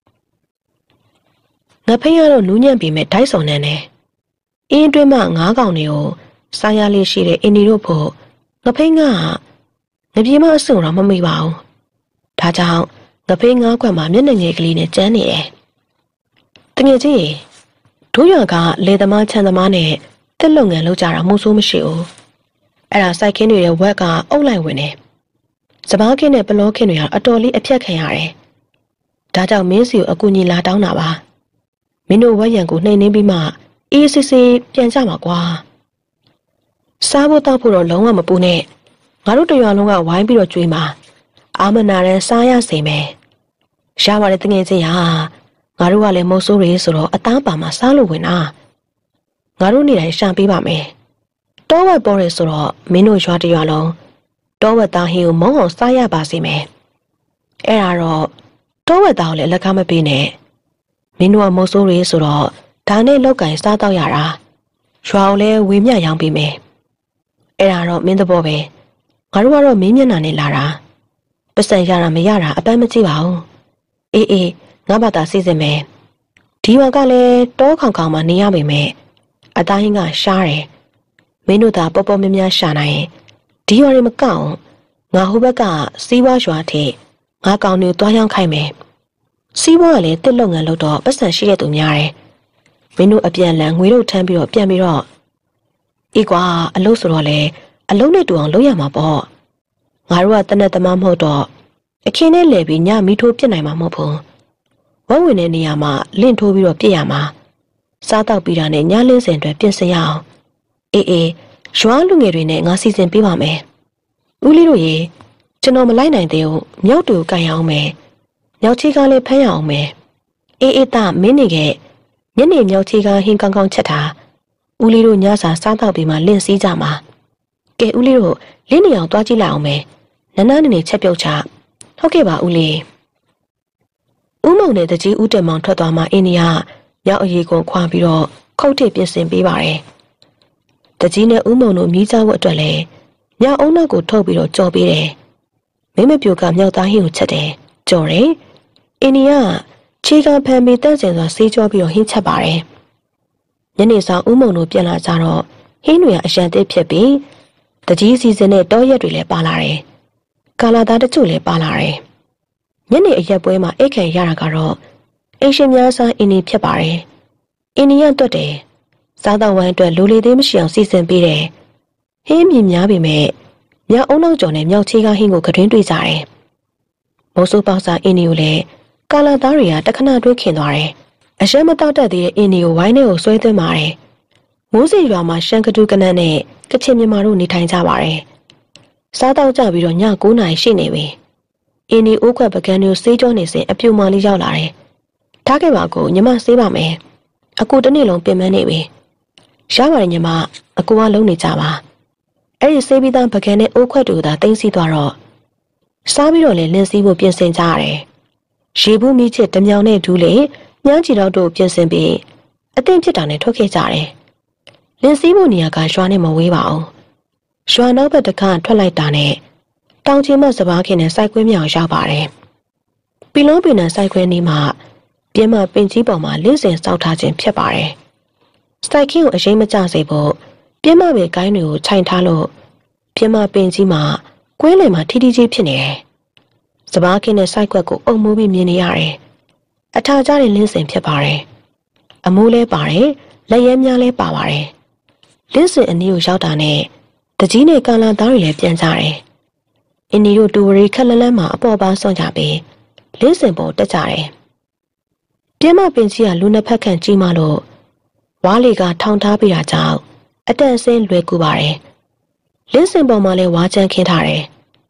ငါဖိရတော့နူးညံ့ပြီးမဲ့ဒိုက်စုံနေတယ်အင်းအတွင်းမှာ9កောင်တွေကိုစားရလေးရှိတဲ့အင်းဒီတို့ဖို့ငဖိငါငပြေမအဆုံတော့မမိပါဘူးဒါကြောင့်ငဖိ9ခွက်မှာမျက်နှာငယ်ကလေးနဲ့ကျန်းနေတယ်တငယ်ချင်းဒိုးရွာကလေသမားချမ်းသမားနဲ့တက်လုံငန်လောက်ကြတာမှုဆိုးမရှိဘူးအဲ့ဒါစိုက်ခင်းတွေရဲ့ဝက်ကအုပ်လိုက်ဝင်တယ်စပားခင်းနဲ့ပလောခင်းတွေကအတော်လေးအဖြတ်ခံရတယ်ဒါကြောင့်မင်းစီကိုအကူကြီးလာတောင်းတာပါမင်းတို့ဝက်ရံကိုနှိမ်နှင်းပြီးမှအေးစစ်စစ်ပြန်ကြမှာကွာစားဖို့တောက်ဖို့တော့လုံးဝမပူနဲ့ငါတို့တရွာလုံးကဝိုင်းပြီးတော့ကြွေးမှာအာမနာရန်စားရစေမယ်ရှားပါတဲ့တငယ်ချင်းဟာငါတို့ကလည်းမုတ်ဆိုးတွေဆိုတော့အသားပါမှာစားလို့ဝင်တာငါတို့နေတိုင်းရှာပေးပါမယ်တောဝက်ပေါ်ရဲဆိုတော့မင်းတို့ရွာတရွာလုံးတောဝက်သားဟင်းကိုမုံအောင်စားရပါစေမယ်အဲ့ဒါတော့တောဝက်သားကိုလည်းလက်ကားမပေးနဲ့မင်းတို့ကမုတ်ဆိုးတွေဆိုတော့ဒါနဲ့လောက်ကင်စားတော့ရတာရွာကိုလည်းဝေမျှရောင်းပေးမယ်အဲ့ဒါတော့မင်းသဘောပဲငါတို့ကတော့မင်းမျက်နှာနဲ့လာတာပတ်စံရတာမရတာအပန်းမကြည့်ပါဘူးအေးအေးငါဘာသာစီစဉ်မယ်ဒီရွာကလည်းတောခေါင်ခေါင်မှနေရပေမဲ့အသားဟင်းကရှားတယ်မင်းတို့သာပေါ်ပေါ်များများရှာနိုင်ရင်ဒီရွာတွေမကောက်ငါဟိုဘက်ကစီးပွားရွာထိငါကောင်တွေတွားရောက်ခိုင်းမယ်စီးပွားကလည်းတစ်လုပ်ငန်းလုပ်တော့ပတ်စံရှိတဲ့သူများတယ်မင်းတို့အပြန်လန်ငွေတို့ထမ်းပြီးတော့ပြန်ပြီးတော့အေးကွာအလုပ်ဆိုတော့လေအလုပ်နဲ့တူအောင်လုပ်ရမှာပေါ့ငါတို့ကတနက်သမားမဟုတ်တော့အခင်းနဲ့လဲပြီးညမီးထိုးပြစ်နိုင်မှာမဟုတ်ဘူးဝက်ဝင်တဲ့နေရာမှာလင့်ထိုးပြီးတော့ပြစ်ရမှာစားတော့ပြီးတာနဲ့ညလင်းစင်အတွက်ပြင်ဆင်ရအောင်အေးအေးရွာလူငယ်တွေနဲ့ငါစီစဉ်ပေးပါမယ်ဦးလေးတို့ရေကျွန်တော်မလိုက်နိုင်သေးဘူးမြောက်တူကန်ရအောင်မယ်မြောက်ချီကားလေးဖမ်းရအောင်မယ်အေးအေးသားမင်းနေခဲ့ညနေမြောက်ချီကားဟင်းကောင်းကောင်းချက်တာဦးလေးတို့ညစာစားတော့ပြီးမှလင့်စည်းကြမှာကဲဦးလေးတို့လင်းနေအောင်တွားကြည့်လိုက်အောင်မယ်နန်းနေချက်ပြုတ်ချဟုတ်ကဲ့ပါဦးလေးဦးမုံနဲ့တကြီးဦးတက်မောင်ထွက်သွားမှအင်းကြီးကမြောက်အရေးကိုခွာပြီးတော့ခုတ်ထစ်ပြင်ဆင်ပေးပါတယ်တကြီးနဲ့ဦးမုံတို့မြည်ကြဖို့အတွက်လည်းမြောက်အုံနောက်ကိုထုတ်ပြီးတော့ကြော်ပေးတယ်မိမပြိုကမြောက်သားဟင်းကိုချက်တယ်ကြော်တယ်အင်းကြီးကခြေကဖမ်းပြီးတန့်စင်စွာဆေးကြောပြီးတော့ဟင်းချက်ပါတယ်ညနေဆောင်ဦးမုံတို့ပြန်လာကြတော့ဟင်းတွေကအရန်သစ်ဖြစ်ပြီးတကြီးစီစဉ်တဲ့တောရက်တွေလည်းပါလာတယ်ကာလာသားတချို့လည်းပါလာတယ်ညနေအရက်ပွဲမှာအိတ်ခံရတာကတော့အိမ်ရှင်များစားအင်းကြီးဖြစ်ပါတယ်အင်းကြီးကတွတ်တယ်စားတော့ဝိုင်းအတွက်လူလေသေးမရှိအောင်စီစဉ်ပေးတယ်ဟင်းမြင်များပေမဲ့မြောက်အုံနောက်ကျော်နဲ့မြောက်ချီကဟင်းကိုကတွင်းတွေ့ကြတယ်မိုးစိုးပေါက်စားအင်းကြီးကိုလည်းကာလာသားတွေကတခဏတွဲခင်သွားတယ်အရှမ်းမတောက်တတ်သေးတဲ့အင်းကြီးကိုဝိုင်းထဲကိုဆွဲသွင်းပါတယ်မိုးစင်ရွာမှာရှမ်းကတူးကနန်းနဲ့ကချင်မြန်မာတို့နေထိုင်ကြပါတယ်စားတော့ကြပြီးတော့ည9 နာရီရှိနေပြီအင်းဒီအိုးခွက်ပကန်းမျိုးဆေးကြောနေစဉ်အပြူမာလေးရောက်လာတယ်ထားခဲ့ပါကိုညီမဆေးပါမယ်အကူတစ်နေ့လုံးပြင်မနေပြီရပါတယ်ညီမအကူကလုံးနေကြပါအဲ့ဒီဆေးပြီးသားပကန်းနဲ့အိုးခွက်တို့သာတင်းစီသွားတော့စားပြီးတော့လည်းလင်းစည်းဖို့ပြင်ဆင်ကြရတယ်ရေဘူးမိချစ်တမြောင်နဲ့ဒူးလေညန်းချီတော့တို့ပြင်ဆင်ပြီးအသင့်ဖြစ်တာနဲ့ထွက်ခဲ့ကြတယ်လင်းစည်းဖို့နေရာကရွာနဲ့မဝေးပါဘူးရွာနောက်ဘက်တစ်ခါထွက်လိုက်တာနဲ့တောင်ချင်းမစပားခင်နဲ့စိုက်ခွင်းမြောင်ရောက်ပါတယ်ပီလုံးပင်နဲ့စိုက်ခွင်းနီးမှာပြင်းမပင်ကြီးပေါ်မှာလင်းစင်စောက်ထားခြင်းဖြစ်ပါတယ်စိုက်ခင်းကိုအရင်မကျစေဖို့ပြင်းမပဲကိုင်းတွေကိုခြိုင်ထားလို့ပြင်းမပင်ကြီးမှာကွင်းလယ်မှာထီထီကြီးဖြစ်နေတယ်စပားခင်းနဲ့စိုက်ခွက်ကိုအုံမိုးပြီးမြင်နေရတယ်အထာကျတဲ့လင်းစင်ဖြစ်ပါတယ်အမိုးလဲပါတယ်လက်ရဲများလဲပါပါတယ်လင်းစင်အနီးကိုရောက်တာနဲ့တကြီးနဲ့ကာလာသားတွေလည်းပြန်ကြတယ်အင်းဒီတို့တူဝရီခက်လန်းလန်းမှာအပေါ်ပါဆွန့်ကြပြီးလင်းစင်ပေါ်တက်ကြတယ်ပြင်းမပင်ကြီးကလူနှစ်ဖက်ခန့်ကြီးမှလို့ဝါးလီကထောင်ထားပြီးတာကြောင့်အတက်အဆင်းလွယ်ကူပါတယ်လင်းစင်ပေါ်မှာလည်းဝါးချမ်းခင်းထားတယ်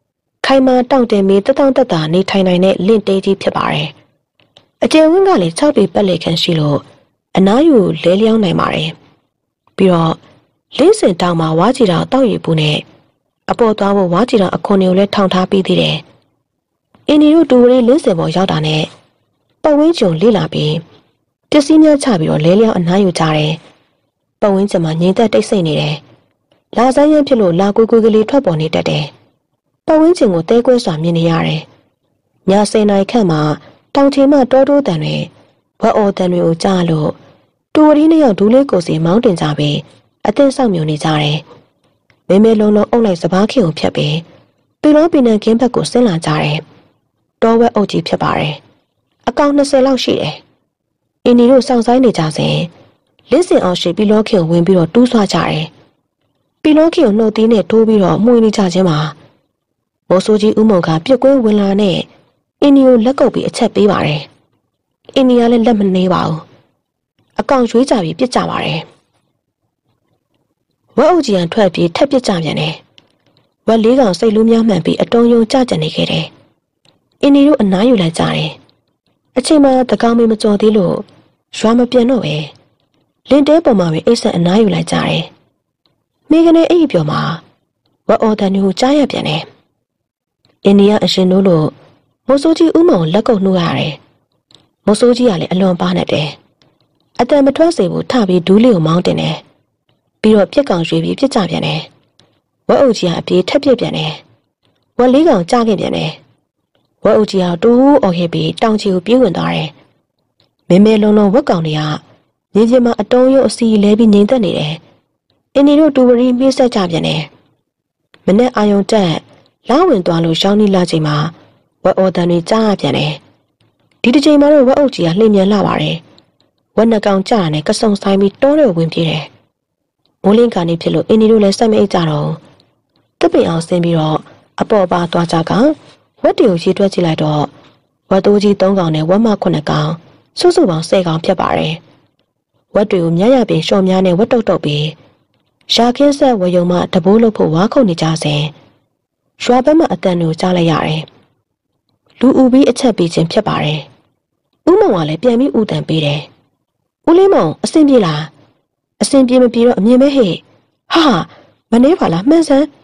ခိုင်မာတောင့်တင်ပြီးတထောင်တက်တာနေထိုင်နိုင်တဲ့လင့်တေးကြီးဖြစ်ပါတယ်။အကျယ်ဝန်းကလည်း6ပေပတ်လေခန့်ရှိလို့အနားယူလဲလျောင်းနိုင်ပါတယ်။ပြီးတော့လင်းစင်တောင်မှာဝါးကြီးတော်တောက်ရည်ပူနဲ့အပေါ်သွားဖို့ဝါးကြီးတော်အခွန်တွေကိုလည်းထောင်ထားပြီးသေးတယ်။အင်းဒီတို့တူဝရီလင်းစင်ပေါ်ရောက်တာနဲ့ပတ်ဝန်းကျင်လေ့လာပြီးပစ္စည်းများချပြီးတော့လဲလျောင်းအနားယူကြတယ်။ပတ်ဝန်းကျင်မှာငြိမ်သက်တိတ်ဆိတ်နေတယ်။လာဆိုင်ရန်ဖြစ်လို့လာကွေးကွေးကလေးထွက်ပေါ်နေတတ်တယ်။ပတ်ဝန်းကျင်ကိုတဲကွဲစွာမြင်နေရတယ်။ည10 နာရီခန့်မှာတောင်ချေမှတောတိုးတန်တွေဝက်အော်တန်တွေကိုကြားလို့တူဝရီနှစ်ယောက်ဒူးလေးကိုစီမောင်းတင်ကြပြီးအသင်းဆောက်မြုံနေကြတယ်။မဲမဲလုံးလုံးအုပ်လိုက်စပားခင်ကိုဖြတ်ပြီးပီလောပီနန်ကင်းဘက်ကိုဆင်းလာကြတယ်။တောဝက်အုပ်ကြီးဖြစ်ပါတယ်။အကောင်20လောက်ရှိတယ်။အင်းဒီတို့စောင့်ဆိုင်နေကြစဉ်လင်းစင်အောင်ရှိပီလောခင်ကိုဝင်ပြီးတော့တူးဆွကြတယ်။ပီလောခင်ကိုနှုတ်သီးနဲ့ထိုးပြီးတော့မှုန်နေကြခြင်းမှာမိုးဆိုးကြီးဦးမုံကပြုတ်ကွင်းဝင်လာနဲ့အင်းဒီကိုလက်ကုပ်ပြီးအချက်ပေးပါတယ်။အင်းဒီကလည်းလက်မနှေးပါဘူး။အကောင်ရွေးကြပြီးပြစ်ကြပါတယ်။ဝက်အုပ်ကြီးကထွက်ပြီးထက်ပြစ်ကြပြန်တယ်။ဝက်လေးကောင်စိတ်လူးများမှန်ပြီးအတုံးယုံကြကြနေခဲ့တယ်။အင်းဒီတို့အနားယူလိုက်ကြတယ်။အချိန်မှတကောင်မေမကြော်သေးလို့ရွာမပြန်တော့ပဲလင်းတဲပေါ်မှာပဲအိတ်ဆက်အနားယူလိုက်ကြတယ်။မိကနေအိပ်ပြောမှာဝက်အော်တန်ကိုကြားရပြန်တယ်။အင်းဒီကအရှင်တို့လို့မိုးဆိုးကြီးဦးမောင်လက်ကုပ်နှိုးရတယ်။မိုးဆိုးကြီးကလည်းအလွန်ပါနေတယ်။အတန်မထွက်စေဘူးထပြီးဒူးလေးကိုမောင်းတင်တယ်။ပြီးတော့ပြက်ကောင်ရွှေပြီးပြစ်ကြပြန်တယ်။ဝက်အုပ်ကြီးကအပြေးထက်ပြစ်ပြန်တယ်။ဝက်လေးကောင်ကြားခဲ့ပြန်တယ်။ဝက်အုပ်ကြီးကတူးအော်ခဲ့ပြီးတောင်ချီကိုပြေးဝင်သွားတယ်။မဲမဲလုံးလုံးဝက်ကောင်တွေကမြင်းချင်းမှာအတုံးရုပ်အစီလဲပြီးငြိမ်သက်နေတယ်။အင်းဒီတို့တူဝရီမြှစ်ဆက်ကြပြန်တယ်။မနဲ့အာယုံတက်လောင်းဝင်သွားလို့ရှောင်းနီလာချိန်မှာဝက်အော်တန်တွေကြားရပြန်တယ်။ဒီတစ်ချိန်မှာတော့ဝက်အုပ်ကြီးကလှည့်မြန်လာပါတယ်။ဝက်နှကောင်ကြာနဲ့ကစုံဆိုင်ပြီးတောထဲဝင်ပြေးတယ်။မိုးလင်းကနေဖြစ်လို့အင်းဒီတို့လည်းစိုက်မအိတ်ကြတော့တပင်အောင်ဆင်းပြီးတော့အပေါ်ပါသွားကြကဝက်တွေကိုရေတွက်ကြည့်လိုက်တော့ဝက်တိုးကြီး3ကောင်နဲ့ဝက်မ9ကောင်စုစုပေါင်း10ကောင်ဖြစ်ပါတယ်။ဝက်တွေကိုမြရပင်ရှော့များနဲ့ဝက်တုတ်တုတ်ပြီးရှာခင်းဆက်ဝယုံမှတဘိုးလို့ဖို့ဝါခုန်နေကြစဉ်ရွာဘက်မှအတန်တွေကိုကြားလိုက်ရတယ်။လူဦးပြီးအချက်ပေးခြင်းဖြစ်ပါတယ်။ဦးမောင်ကလည်းပြန်ပြီးဦးတန်ပေးတယ်။ဦးလေးမောင်အဆင်ပြေလား။အဆင်ပြေမပြေတော့အမြင်မဲဟဲ့။ဟာမနေပါလားမှန်စမ်း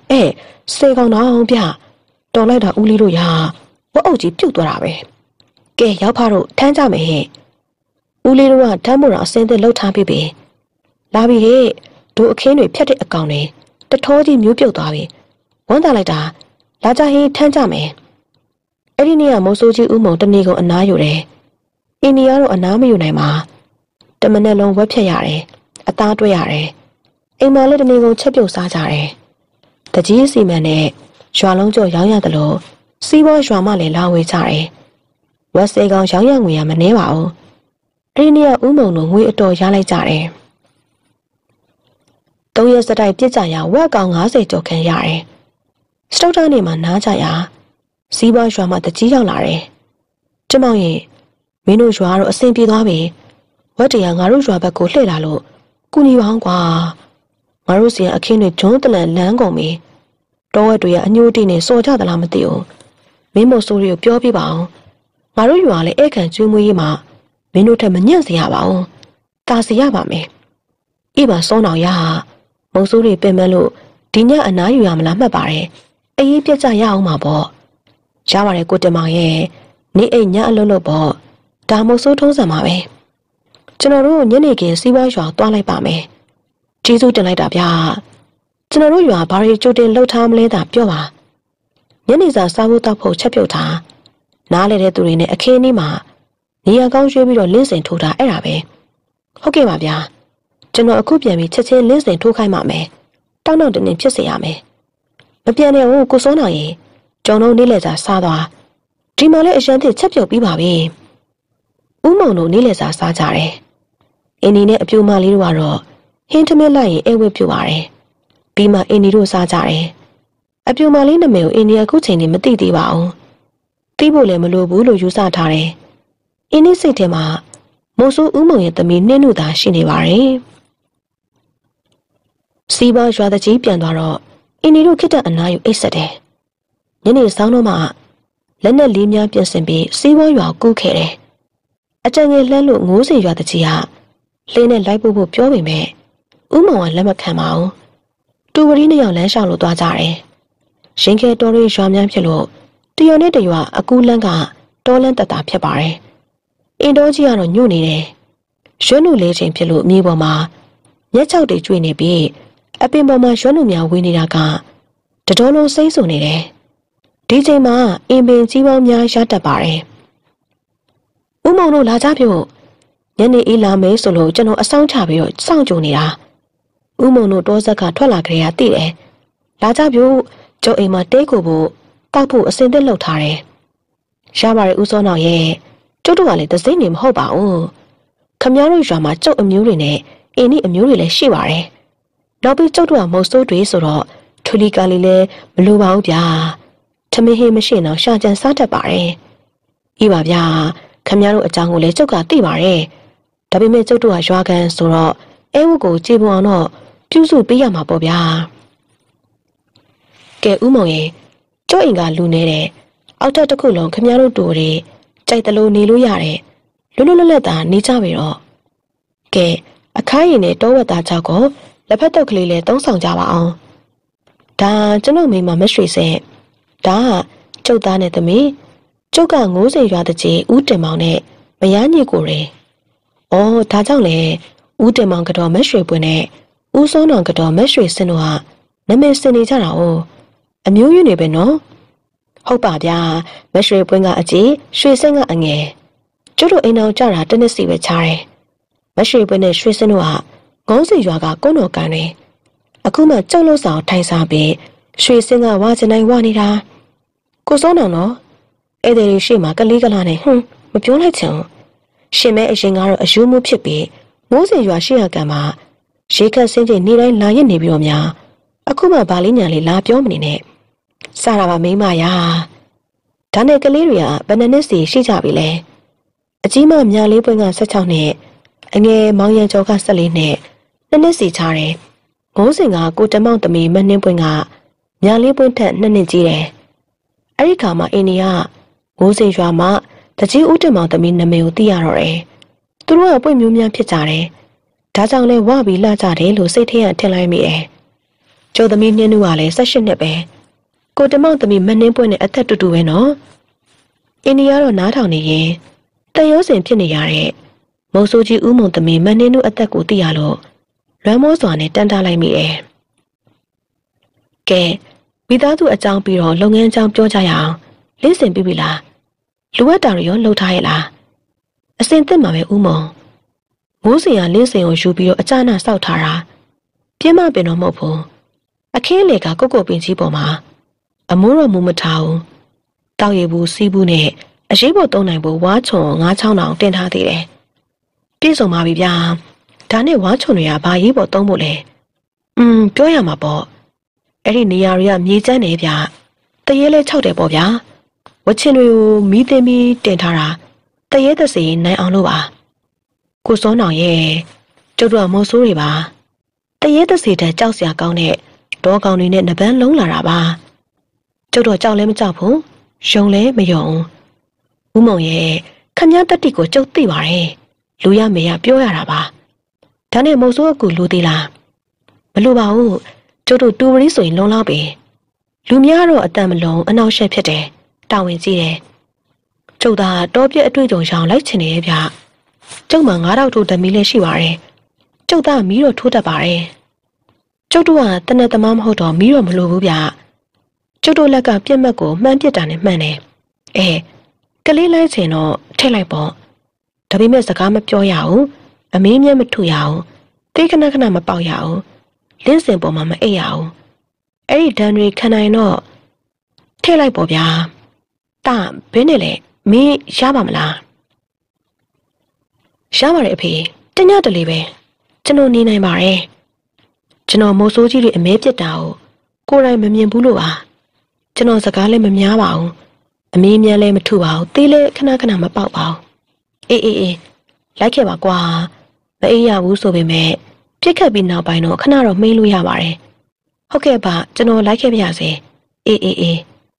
10ကောင်တော့ဗျ။တော်လိုက်တာဦးလေးတို့ရာဝက်အုပ်ကြီးပြုတ်သွားတာပဲ။ကဲရောက်ဖားတို့ထမ်းကြမယ်ဟဲ့။ဦးလေးတို့ကဓာတ်မို့တော့အစင်းသက်လှုပ်ထားပြီပဲ။လာပြီဟဲ့တို့အခင်းတွေဖြတ်တဲ့အကောင်တွေတထောကြီးမျိုးပြုတ်သွားပြီ။ဝမ်းသာလိုက်တာလာကြဟင်းထမ်းကြမယ်။အဲ့ဒီနေ့ကမိုးဆိုးကြီးဦးမုံတနေ့ကုန်အနားယူတယ်။အင်းဒီကတော့အနားမယူနိုင်ပါ။တမနဲ့လုံးဝက်ဖြတ်ရတယ်။အသားတွဲရတယ်။အိမ်မလေးတနေ့ကုန်ချက်ပြုတ်စားကြတယ်။တကြီးစီမံနဲ့ရွာလုံးကျော်ရောင်းရတယ်လို့စီးပွားရွာမှလည်းလာဝေးကြတယ်။ဝက်စေကောင်ရောင်းရငွေရမနှဲပါဘူး။အဲ့ဒီနေ့ကဦးမုံတို့ငွေအတော်ရလိုက်ကြတယ်။3 ရက်စတိုက်ပြစ်ကြရဝက်ကောင်90ကျော်ခန့်ရတယ်။စတုတ်တာနေမှာနားကြရစီးပွားရွာမှတကြီးရောက်လာတယ်။ကျမောင်ရင်မင်းတို့ရွာတော့အဆင်ပြေသွားပြီ။ဝက်တရားငါတို့ရွာဘက်ကိုလှည့်လာလို့ကုညီပါအောင်ကွာ။ငါတို့စီကအခင်းတွေဂျုံးတလန်လန်းကုန်ပြီ။တောဝက်တွေကအညိုတိနဲ့စော်ကြသလားမသိဘူး။မင်းမို့ဆိုးတွေကိုပြောပြပါအောင်။ငါတို့ရွာလည်းဧကန်ကျွေးမွေးရေးမှာမင်းတို့ထက်မညံ့စေရပါဘူး။တာစီရပါမယ်။အေးပါစောနောင်ရမုံဆိုးတွေပင်မလို့ဒီညအနားယူရမလားမှတ်ပါတယ်။အေးပြက်ကြရအောင်ပါပေါ့။ရပါတယ်ကိုတင်မောင်ရဲ့နေအိမ်ညအလုံးလို့ပေါ့။ဒါမုံဆိုးထုံးစံပါပဲ။ကျွန်တော်တို့ညနေခင်းစီးပွားရွာသွားလိုက်ပါမယ်။ကျေးဇူးတင်လိုက်တာဗျာ။ကျွန်တော်တို့ရွာဘာတွေကြိုတင်လှုပ်ထားမလဲသာပြောပါ။ညနေစာစားဖို့တောက်ဖို့ချက်ပြုတ်ထား။နားလေတဲ့သူတွေနဲ့အခင်းနီးမှာနေရာကောင်းရွှေ့ပြီးတော့လင်းစင်ထိုးတာအဲ့ဒါပဲ။ဟုတ်ကဲ့ပါဗျာ။ကျွန်တော်အခုပြန်ပြီးချက်ချင်းလင်းစင်ထိုးခိုင်းပါမယ်။တောင်းတော့တင်းဖြစ်စေရမယ်။မပြန်တဲ့ဟုတ်ကိုစောနိုင်ရင်ကျုံတို့နေလေစာစားသွား။ဒီမှာလည်းအရန်သစ်ချက်ပြုတ်ပြီးပါပြီ။ဦးမောင်တို့နေလေစာစားကြတယ်။အင်းဒီနဲ့အပြူမလေးတို့ကတော့ဟင်းထမင်းလိုက်ရင်အိဝဲပြူပါတယ်။ပြီးမှအင်းဒီတို့စားကြတယ်။အပြူမလေးနာမည်ကိုအင်းဒီအခုချိန်နေမသိသေးပါဘူး။သိဖို့လည်းမလိုဘူးလို့ယူဆထားတယ်။အင်းဒီစိတ်ထဲမှာမိုးဆိုးဦးမောင်ရဲ့သမီးနှင်းနုသာရှိနေပါတယ်။စီးပွားရွာတကြီးပြန်သွားတော့အင်းဒီတို့ခိတ္တအနားယူအိတ်ဆက်တယ်ညနေဆောင်တော့မှလက်နဲ့လေးများပြင်ဆင်ပြီးစီးပွားရွာကူးခဲ့တယ်အကြံငယ်လှမ်းလို့ငိုးစင်ရွာတကြီးကလှင်းနဲ့လိုက်ဖို့ပြောပေမဲ့ဦးမောင်ကလက်မခံပါဘူးတူဝရီနှစ်ယောက်လမ်းလျှောက်လို့သွားကြတယ်ရင်ခဲတော်ရီရွာများဖြစ်လို့တရွာနဲ့တရွာအကူလန်းကတောလန်းတတာဖြစ်ပါတယ်အင်တော်ကြီးကတော့ညှို့နေတယ်ရွှန်းနုလေးချင်းဖြစ်လို့မြေပေါ်မှာမျက်ခြောက်တွေကျွေနေပြီးအပင်ပေါ်မှာရွှန်းနုများဝေးနေတာကတတော်လုံးစိမ့်ဆုံနေတယ်ဒီချိန်မှာအင်ပင်ကြီးပေါင်းများရတတ်ပါတယ်ဦးမောင်တို့လာကြပြုတ်ညနေအေးလာမယ်ဆိုလို့ကျွန်တော်အဆောင်ချပြီးတော့စောင့်ကြိုနေတာဦးမောင်တို့တောဆက်ကထွက်လာကြရသိတယ်လာကြပြုတ်ကျုပ်အိမ်မှာတဲကိုဖို့တောက်ဖို့အစင်သစ်လှုပ်ထားတယ်ရပါတယ်ဦးစောနောက်ရဲ့ကျုပ်တို့ကလည်းသစိမ့်နေမဟုတ်ပါဘူးခမည်းတော်ရွာမှာကျုပ်အမျိုးတွေနဲ့အင်းဤအမျိုးတွေလည်းရှိပါတယ်နောက်ပြီးကျုပ်တို့ကမုတ်ဆိုးတွေဆိုတော့ထူလီကာလေးလည်းမလိုပါဘူးဗျာထမင်းဟင်းမရှိတော့ရှာကြံစားတတ်ပါတယ်ဤပါဗျာခမည်းတော်အကြောင်းကိုလည်းကျုပ်ကသိပါတယ်ဒါပေမဲ့ကျုပ်တို့ကရွာကန်ဆိုတော့အဲဝတ်ကိုကြည်ပွန်အောင်တော့ပြုစုပေးရမှာပေါ့ဗျာကဲဦးမောင်ရဲ့ကျုပ်အိမ်ကလူနေတဲ့အောက်ထပ်တစ်ခုလုံးခမည်းတော်တူတွေကြိုက်တလို့နေလို့ရတယ်လွတ်လွတ်လပ်လပ်သာနေကြပြီတော့ကဲအခါရင်နဲ့တောဝက်သားကြောက်ကိုလက်ဖက်တုပ်ကလေးလည်းသုံးဆောင်ကြပါအောင်ဒါကျွန်တော်မိမမရွှေစဲဒါကကျုပ်သားနဲ့သမီးကျုပ်ကငိုးစင်ရွာတကြီးဦးတင်မောင်နဲ့မယားညီကိုတွေ။အော်ဒါကြောင့်လေဦးတင်မောင်ကတော့မရွှေပွင့်နဲ့ဦးစောနောင်ကတော့မရွှေစင်တို့ဟာနာမည်စင်နေကြတာ哦အမျိုးယူနေပဲနော်။ဟုတ်ပါဗျာမရွှေပွင့်ကအကြီးရွှေစင်ကအငယ်ကျုပ်တို့အိမ်တော်ကြတာတနစ်စီပဲချားတယ်။မရွှေပွင့်နဲ့ရွှေစင်တို့ဟာငုံးစီရွာကကုန်းတော်ကန်တွေအခုမှကျုပ်လို့ဆောင်ထိုင်စားပြီးရွှေစင်ကဝါချင်တိုင်းဝါနေတာကိုစောနောင်နော်အဲ့ဒီရှိမှကလေးကလာနဲ့မပြောလိုက်ချင်ရှင်မဲအရင်ကတော့အယူမှုဖြစ်ပြီးမိုးစင်ရွာရှိရကံမှာရေခတ်စင်းချင်းနေတိုင်းလာရနေပြီးတော့များအခုမှဗာလေးညာလေးလာပြောမနေနဲ့စတာပါမိမရာဒါနဲ့ကလေးတွေကဘယ်နှစ်စီရှိကြပြီလဲအကြီးမမြလေးပွင့်က16နှစ်အငယ်မောင်ရံကျော်က14နှစ်နှစ်စီချားတယ်ငိုးစင်ကကိုတမောင်သမီးမနှင်းပွင့်ကမြလေးပွင့်ထက်2နှစ်ကြီးတယ်အဲ့ဒီခါမှာအိန္ဒိယငိုးစင်ရွာမှာတကြီးဦးတင်မောင်သမီးနာမည်ကိုသိရတော့တယ်သူတို့ကပွင့်မျိုးများဖြစ်ကြတယ်ဒါကြောင့်လဲဝပြီးလာကြတယ်လို့စိတ်ထဲကထင်လိုက်မိတယ်ကျိုးသမီးနှင်းနူကလည်း18နှစ်ပဲကိုတမောင်သမီးမနှင်းပွင့်နဲ့အသက်တူတူပဲနော်အိန္ဒိယတော့နားထောင်နေရင်တန်ရုံးစင်ဖြစ်နေရတဲ့မုံဆိုးကြီးဦးမုံသမီးမနှင်းနူအသက်ကိုသိရလို့လွမ်းမိုးစွာနဲ့တန်းထားလိုက်မိတယ်ကဲမိသားစုအကြောင်းပြီးတော့လုပ်ငန်းအကြောင်းပြောကြရအောင်လင်းစင်ပြီလားလူဝတ်တာရောလှုပ်ထားရဲ့လားအစင်သစ်မှာပဲဦးမုံမိုးစင်ကလင်းစင်ကိုယူပြီးတော့အကြနာစောက်ထားတာပြင်းမပင်တော့မဟုတ်ဘူးအခင်းလေကကုတ်ကုတ်ပင်ကြီးပေါ်မှာအမိုးတော်မူမထားဘူးတောက်ရည်ဘူးစီးဘူးနဲ့အရေးပေါ်သုံးနိုင်ဖို့ဝါးချုံငါးချောင်းတောင်တင်ထားသေးတယ်ပြည့်စုံပါပြီဗျာဒါနဲ့ဝါးချုံတွေကဘာရေးပေါ်သုံးဖို့လဲပြောရမှာပေါ့အဲ့ဒီနေရာတွေကမြေကျန်းနေဗျတရေလဲ6တယ်ပေါ့ဗျာဝချင်းတွေကိုမီးသိမ်းပြီးတင်ထားတာတရေသက်စီနိုင်အောင်လို့ပါကိုစောနောင်ရဲ့ကျုပ်တို့ကမော်ဆိုးတွေပါတရေသက်စီတဲ့ကြောက်စရာကောင်းတဲ့ဒေါကောင်တွေနဲ့နှပန်းလုံးလာတာပါကျုပ်တို့ကြောက်လဲမကြောက်ဘူးယုံလဲမယုံဦးမောင်ရဲ့ခမည်းတက်တိကိုကျုပ်သိပါတယ်လူရမေရပြောရတာပါဒါနဲ့မော်ဆိုးအကူလူသေးလားမလိုပါဘူးကျုပ်တို့တူဝရီဆိုရင်လုံးလောက်ပြီလူများတော့အတန်မလုံးအနောက်ရှက်ဖြစ်တယ်တာဝန်ကြီးတယ်ကျုပ်သားတောပြက်အတွေ့အကြုံရှောင်လိုက်ချင်နေရဲ့ဗျကျုပ်မှ9000ထိုးဓမီလည်းရှိပါတယ်ကျုပ်သားမီးတော့ထိုးတတ်ပါတယ်ကျုပ်တို့ကတနက်သမားမဟုတ်တော့မီးတော့မလိုဘူးဗျကျုပ်တို့လက်ကပြက်မှတ်ကိုမှန်းပစ်တာနဲ့မှန်တယ်ကလေးလိုက်ချင်တော့ထည့်လိုက်ပေါ့ဒါပေမဲ့စကားမပြောရအောင်အမင်းမြတ်မထုရအောင်တိတ်ခဏခဏမပေါက်ရအောင်လင်းစင်ပေါ်မှာမအိပ်ရအောင်အဲ့ဒီဒဏ်တွေခံနိုင်တော့ထည့်လိုက်ပေါ့ဗျာတာဘင်းနဲ့လေမင်းရပါမလားရပါတယ်အဖေတညတလေပဲကျွန်တော်နေနိုင်ပါတယ်ကျွန်တော်မိုးဆိုးကြီးတွေအမဲပြစ်တာကိုယ်တိုင်မမြင်ဘူးလို့ပါကျွန်တော်စကားလည်းမများပါဘူးအမေးမြန်းလည်းမထုပါဘူးသေးလည်းခဏခဏမပေါက်ပါဘူးအေးလိုက်ခဲ့ပါကွာမအေးရဘူးဆိုပေမဲ့ပြစ်ခတ်ပြီးနောက်ပိုင်းတော့ခဏတော့မေးလို့ရပါတယ်ဟုတ်ကဲ့ပါကျွန်တော်လိုက်ခဲ့ပါရစေအေး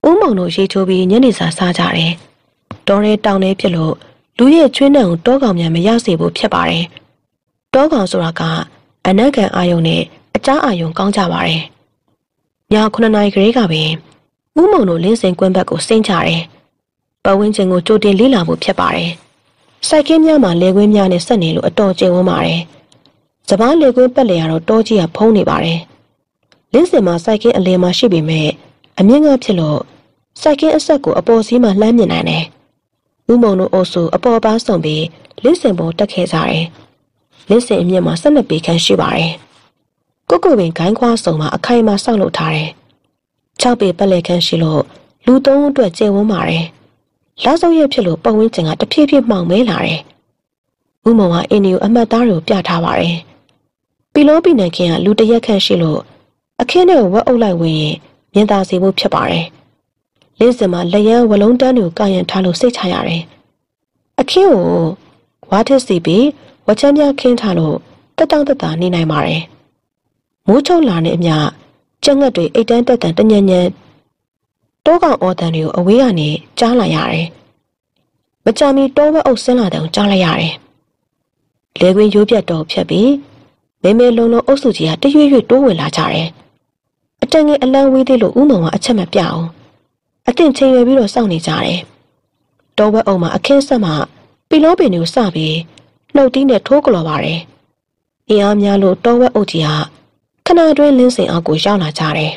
ဦးမောင်တို့ရေချိုးပြီးညနေစာစားကြတယ်တောထဲတောင်ထဲဖြစ်လို့လူရဲ့ချွေးနှံကိုတောကောင်များမရောက်စေဖို့ဖြစ်ပါတယ်တောကောင်ဆိုတာကအနက်ကန်အာယုံနဲ့အကြားအာယုံကောင်းကြပါတယ်ည9 နာရီခရီးကပင်ဦးမောင်တို့လင်းစင်ကွင်းဘက်ကိုဆင်းကြတယ်ပတ်ဝန်းကျင်ကိုကြိုတင်လေ့လာဖို့ဖြစ်ပါတယ်စိုက်ကင်းများမှာလေကွင်းများနဲ့ဆက်နေလို့အတော်ကျဉ်ဝန်းပါတယ်စပားလေကွင်းပတ်လေရတော့တောကြီးကဖုံးနေပါတယ်လင်းစင်မှာစိုက်ကင်းအလယ်မှာရှိပေမဲ့အမြင့်ကဖြစ်လို့စိုက်ကင်းအဆက်ကိုအပေါ်စီးမှလှမ်းမြင်နိုင်တယ်ဦးမောင်တို့အုပ်စုအပေါ်ပါဆုံပြီးလင်းစင်ပေါ်တက်ခဲ့ကြတယ်လင်းစင်အမြင့်မှာ12ပေခန့်ရှိပါတယ်ကိုကိုပင်ဂိုင်းခွားဆုံမှာအခိုင်အမာဆောက်လုပ်ထားတယ်6ပေပတ်လေခန့်ရှိလို့လူ3ဦးအတွက်ကျယ်ဝန်းပါတယ်လောက်စုပ်ရဖြစ်လို့ပတ်ဝန်းကျင်ကတဖြည်းဖြည်းမှောင်မဲလာတယ်ဦးမောင်ကအင်းဒီကိုအမှတ်သားတွေကိုပြထားပါတယ်ပီလောပီနန်ခင်ကလူ1ရက်ခန့်ရှိလို့အခင်းထဲကိုဝက်အုပ်လိုက်ဝင်ရင်မြင်သာစေဖို့ဖြစ်ပါတယ်လင်းစင်မှာလက်ရန်ဝလုံးတန်းတွေကိုကာရန်ထားလို့စိတ်ချရတယ်အခင်းကိုဝါထစ်စီပြီးဝချမ်းပြခင်းထားလို့တက်တောင့်တက်တာနေနိုင်ပါတယ်မိုးချုံလာတဲ့အမျှကြက်ငှက်တွေအိတ်တန်းတက်တန်တညံ့ညံ့တောကောင်အော်တန်တွေကိုအဝေးကနေကြားလာရတယ်မကြမီတောဝက်အုပ်ဆင်းလာတဲ့ကြားလိုက်ရတယ်လေကွင်းရိုးပြတ်တော်ဖြတ်ပြီးမဲမဲလုံးလုံးအုပ်စုကြီးကတရွေ့ရွေ့တိုးဝင်လာကြတယ်အတန်ငယ်အလံဝေးသေးလို့ဦးမောင်ကအချက်မပြအောင်အတင်ချိန်ရွယ်ပြီးတော့စောင့်နေကြတယ်တောဝက်အုပ်မှာအခင်းဆက်မှပီလောပင်တွေကိုစပြီးနှုတ်တီးနဲ့ထိုးကလော်ပါတယ်အင်းအားများလို့တောဝက်အုပ်ကြီးကခဏတွင်းလင်းစင်အောင်ကိုရောက်လာကြတယ်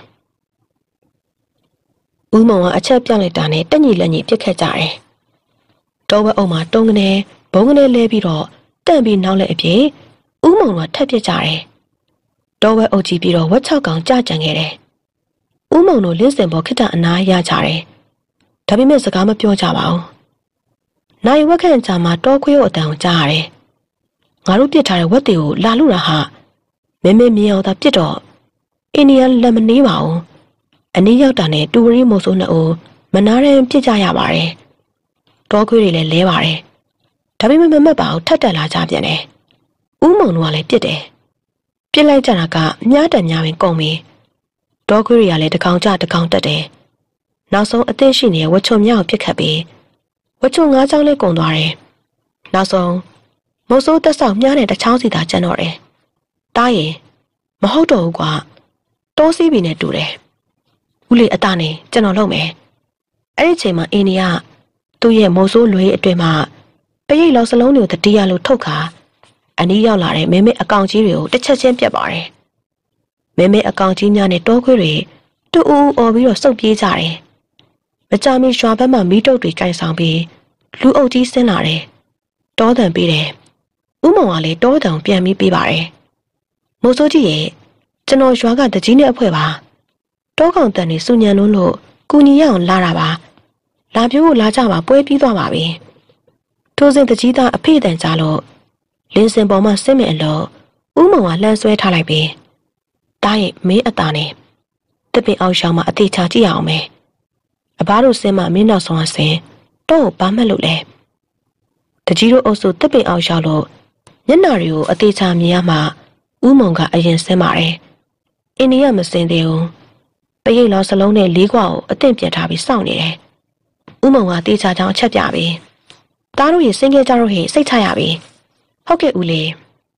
ဦးမောင်ကအချက်ပြလိုက်တာနဲ့တက်ညီလက်ညီပြစ်ခတ်ကြတယ်တောဝက်အုပ်မှာတုံးကနေဘုံကနေလဲပြီးတော့တန့်ပြီးနောက်လက်အပြေဦးမောင်ကထက်ပြစ်ကြတယ်တောဝက်အုပ်ကြီးပြီးတော့ဝက်6ကောင်ကြကြံခဲ့တယ်ဦးမောင်တို့လင်းစင်ပေါ်ခိတအနားရကြတယ်ဒါပေမဲ့စကားမပြောကြပါဘူးနိုင်ဝက်ခန့်ကြာမှတောခွေးအတန်ကိုကြားရတယ်ငါတို့ပြစ်ထားတဲ့ဝက်တွေကိုလာလူတာဟာမဲမဲမြင်အောင်သာပြစ်တော့အိန္ဒိယလက်မနှေးပါဘူးအနည်းရောက်တာနဲ့တူဝရီမို့ဆိုနှစ်ဦးမနာရင်ပြစ်ကြရပါတယ်တောခွေးတွေလည်းလဲပါတယ်ဒါပေမဲ့မမတ်ပါဘူးထပ်တက်လာကြပြန်တယ်ဦးမောင်တို့ကလည်းပြစ်တယ်ပြစ်လိုက်ကြတာကမြားတန်များပင်ကုန်ပြီတောခွေးတွေကလည်းတကောင်ကြတကောင်တက်တယ်နောက်ဆုံးအသင်းရှိနေတဲ့ဝချုံမြောက်ပြစ်ခတ်ပြီးဝချုံ9ချောင်းလေးကုန်သွားတယ်နောက်ဆုံးမုတ်ဆိုးတက်ဆောက်မြားတဲ့တစ်ချောင်းစီသာကျန်တော့တယ်တားရင်မဟုတ်တော့ဘူးကွာတောစီးပြီနဲ့တူတယ်ဦးလေးအသားနေကျွန်တော်လုပ်မယ်အဲ့ဒီချိန်မှာအင်းဒီကသူ့ရဲ့မုတ်ဆိုးလွေးအတွင်မှာပရိတ်လောက်စလုံးတွေကိုတတိယလို့ထုတ်ခါအနီးရောက်လာတဲ့မဲမဲအကောင်ကြီးတွေကိုတစ်ချက်ချင်းပြတ်ပါတယ်မဲမဲအကောင်ကြီးများနဲ့တောခွေးတွေတူအူအော်ပြီးတော့စုပ်ပြေးကြတယ်မကြမီရွာဘက်မှမီးတုပ်တွေကင်ဆောင်ပြီးလူအုပ်ကြီးဆင်းလာတယ်တောတန်ပေးတယ်ဦးမောင်ကလည်းတောတန်ပြန်ပြီးပေးပါတယ်မိုးစိုးကြီးရဲ့ကျွန်တော်ရွာကတကြီးနဲ့အဖွဲပါတောကောင်တန်နေစုညံလို့ကူညီရအောင်လာတာပါလာပြိုးကိုလာကြပါပွဲပြီးသွားပါပြီထိုးစင်တကြီးသားအဖေတန်ကြလို့လင်းစင်ပေါ်မှာဆင်းမဲ့အလို့ဦးမောင်ကလှမ်းဆွဲထားလိုက်ပြီးတားရဲ့မင်းအသားနဲ့တပင်အောင်ရှောင်းမှာအသေးချာကြည့်အောင်မယ်အဘတို့ဆင်းမှမင်းနောက်ဆုံးအဆင်းတော့ဘာမှလို့လဲတကြီးတို့အုပ်စုတပင်အောင်ရှောင်းလို့မျက်နှာတွေကိုအသေးချာမြင်ရမှဦးမောင်ကအရင်ဆင်းပါတယ်အင်းကြီးကမဆင်းသေးဘူးပရိတ်လောစလုံးနဲ့လေးခွကိုအသင့်ပြန်ထားပြီးစောင့်နေတယ်ဦးမောင်ကတေးချာချောင်းချက်ပြပြီးတားတို့ရေဆင်းခဲ့ကြတော့ဟိစိတ်ချရပြီဟုတ်ကဲ့ဦးလေး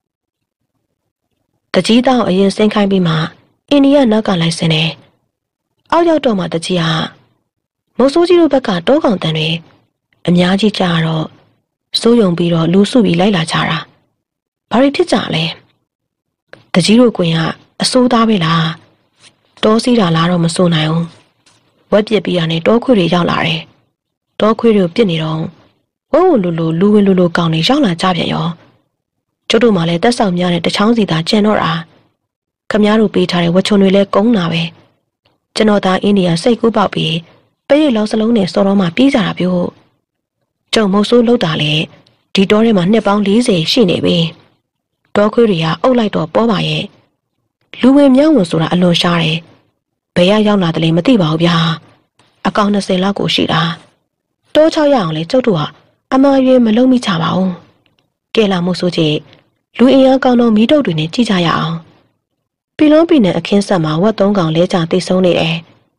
တကြီးသားအရင်ဆင်းခိုင်းပြီးမှအိန္ဒိယနောက်ကလိုက်ဆင်းတယ်အောက်ရောက်တော့မှတကြီးဟာမုတ်ဆိုးကြီးတို့ဘက်ကတောကောင်တန်တွေအများကြီးကြာတော့စိုးယုံပြီးတော့လူစုပြီးလိုက်လာကြတာဘာတွေဖြစ်ကြလဲတကြီးတို့ကွင်ကအစိုးသားပဲလားတောစီးတာလားတော့မစိုးနိုင်ဘူးဝက်ပြစ်ပြီးတာနဲ့တောခွေတွေရောက်လာတယ်တောခွေတွေကိုပြစ်နေတော့ဝုံလူဝင်လူကောင်းနေရောက်လာကြပြန်ရောကျုပ်တို့မှလည်းတက်ဆောင်များတဲ့တချောင်းစီသာကျန်တော့တာခမည်းတော်ပေးထားတဲ့ဝချုံတွေလည်းကုန်းတာပဲကျွန်တော်သားအင်းဒီယာစိတ်ကူးပေါက်ပြီးပရိတ်လောက်စလုံးနဲ့စော်တော်မှပြေးကြတာပြို့ကျုံမုတ်ဆိုးလောက်တာလေဒီတောထဲမှာနှစ်ပေါင်း40ရှိနေပြီတောခွေးတွေကအုပ်လိုက်တော့ပေါ်ပါရဲ့လူဝင်မြောင်းဝင်ဆိုတာအလွန်ရှားတယ်ဘယ်ရောက်လာတယ်လဲမသိပါဘူးဗျာအကောင်20လောက်ကိုရှိတာတော6ရအောင်လေကျုပ်တို့ကအမှားရွေးမလုံးမိချပါဘူးကဲလာမို့ဆိုချေလူအင်အားကောင်းသောမီးတုပ်တွေနဲ့ကြည့်ကြရအောင်ပီလုံးပီနဲ့အခင်းဆက်မှာဝက်3ကောင်လဲကြသိဆုံးနေတယ်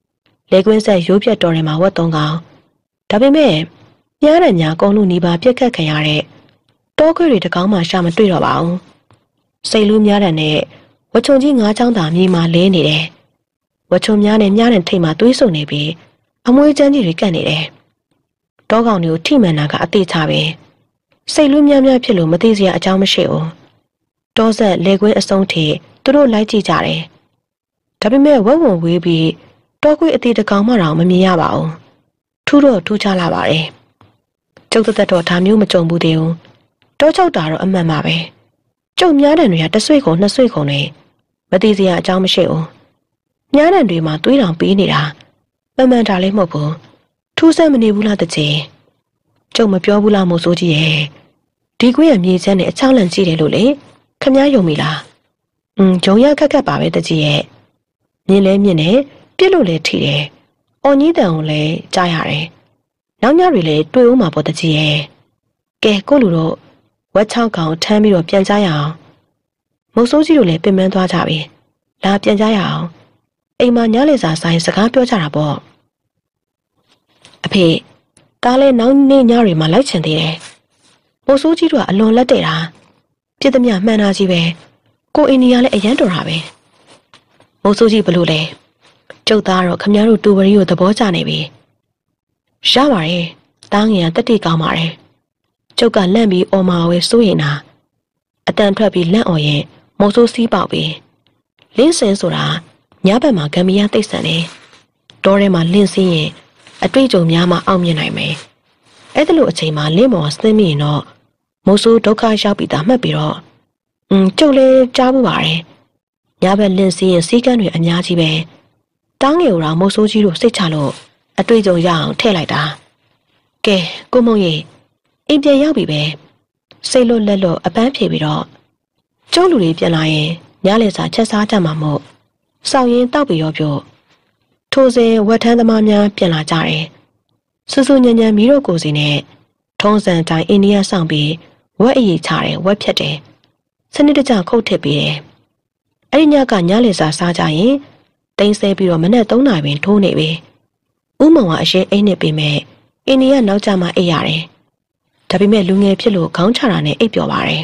လေကွင်းဆက်ရိုးပြတ်တော်တွေမှာဝတ်သုံးကောင်ဒါပေမဲ့မြားတဲ့ညာကုန်းလူနီးပါးပြက်ခတ်ခံရတဲ့တောခွေတွေတကောင်းမှရှာမတွေ့တော့ပါဘူးစိတ်လူးများတဲ့နဲ့ဝချုံကြီးငါးချောင်းသာမြေမှာလဲနေတယ်ဝချုံများနဲ့မြားတဲ့ထိတ်မှာသွေးဆုံနေပြီးအမွှေးချမ်းကြီးတွေကပ်နေတယ်တောကောင်တွေကိုထိမှန်တာကအသေးချပဲစိတ်လူးများများဖြစ်လို့မသိစရာအကြောင်းမရှိဘူးတောဆက်လေကွင်းအစုံထိသူတို့လိုက်ကြည့်ကြတယ်ဒါပေမဲ့ဝက်ဝံဝေးပြီးတောခွေအသေးတကောင်မှတော့မမြင်ရပါဘူးထူးတော့ထူးခြားလာပါတယ်ကျုပ်သက်တော့ဒါမျိုးမကြုံဘူးသေးဘူးတောချောက်တာတော့အမှန်ပါပဲကျုပ်မြားတံတွေကတစ်ဆွေကုန်နှစ်ဆွေကုန်နေမသိစရာအကြောင်းမရှိဘူးမြားတံတွေမှာသွေးတောင်ပေးနေတာမှန်တာလည်းမဟုတ်ဘူးထူးဆန်းမနေဘူးလားတကြီးကျုပ်မပြောဘူးလားမို့ဆိုကြီးရဲ့ဒီကွင်းရမြေချမ်းနဲ့အချောင်းလန့်ကြည့်တယ်လို့လေခမည်းယုံမိလားဂျုံရခက်ခက်ပါပဲတကြီးရဲ့မြင်လဲမြင်နေပြစ်လို့လဲထိတယ်အော်ကြီးတန်ကိုလည်းကြားရတယ်နောက်ညတွေလည်းတွေ့ဦးမှာပေါ့တကြီးရဲ့ကဲကိုလူတို့ဝက်ချောင်းကောင်ထမ်းပြီးတော့ပြန်ကြရအောင်မုတ်ဆိုးကြီးတို့လည်းပင်ပန်းသွားကြပြီလာပြန်ကြရအောင်အိမ်မှာညလေစာဆိုင်စကားပြောကြတာပေါ့အဖေဒါလည်းနောက်နေ့ညတွေမှာလိုက်ချင်သေးတယ်မုတ်ဆိုးကြီးတို့ကအလွန်လက်တဲ့တာပြစ်သမျှမှန်တာကြီးပဲကိုအင်းကြီးကလည်းအရန်တော်တာပဲမုတ်ဆိုးကြီးဘလို့လဲကျုပ်သားတော့ခမည်းတော်တူဝရီကိုသဘောကျနေပြီရပါရဲ့တားငယ်ကတက်တိကောင်းပါတယ်ကျုပ်ကလန့်ပြီးအော်မာဝဲစိုးရင်တာအတန်ထွက်ပြီးလန့်အော်ရင်မုတ်ဆိုးစီးပေါက်ပြီးလင်းစင်ဆိုတာညဘက်မှာဂမ်ဘီယာတိတ်ဆန်နေတောထဲမှာလင်းစင်းရင်အတွေ့အကြုံများမှအောင်မြင်နိုင်မယ်အဲ့ဒါလို့အချိန်မှာလင်းမော်ဆင်းမိရင်တော့မုတ်ဆိုးဒုက္ခရောက်ပြီးသားမှတ်ပြီးတော့ကျုပ်လည်းကြားဘူးပါတယ်ညဘက်လင်းစင်းရင်စီးကန်းတွေအများကြီးပဲတောင်းငယ်တော့မုတ်ဆိုးကြီးတို့စိတ်ချလို့အတွေ့အကြုံရအောင်ထည့်လိုက်တာကဲကိုမုံကြီးအိမ်ပြန်ရောက်ပြီပဲစိတ်လွတ်လက်လွတ်အပန်းဖြေပြီးတော့ကျုံးလူတွေပြန်လာရင်ညလေစာချက်စားကြမှာမို့စောင်းရင်တောက်ပြီးရောပြို့ထိုးစဉ်ဝက်ထမ်းသမားများပြန်လာကြတယ်စူးစူးညံညံမီးတို့ကိုစီနဲ့ထုံးစံတိုင်းအိန္ဒိယဆောင်ပြီးဝက်အရေးချတယ်ဝက်ဖြတ်တယ်စနစ်တကျခုတ်ထစ်ပြီးတယ်အဲ့ဒီညကညလေစာစားကြရင်တိန်ဆဲပြီးတော့မနေ့3နာရီပင်ထိုးနေပြီဥမောင်ကအရင်အိတ်နေပြီမဲ့အိန္ဒိယနောက်ကျမှအိတ်ရတယ်ဒါပေမဲ့လူငယ်ဖြစ်လို့ခေါင်းချတာနဲ့အိပ်ပျော်ပါတယ်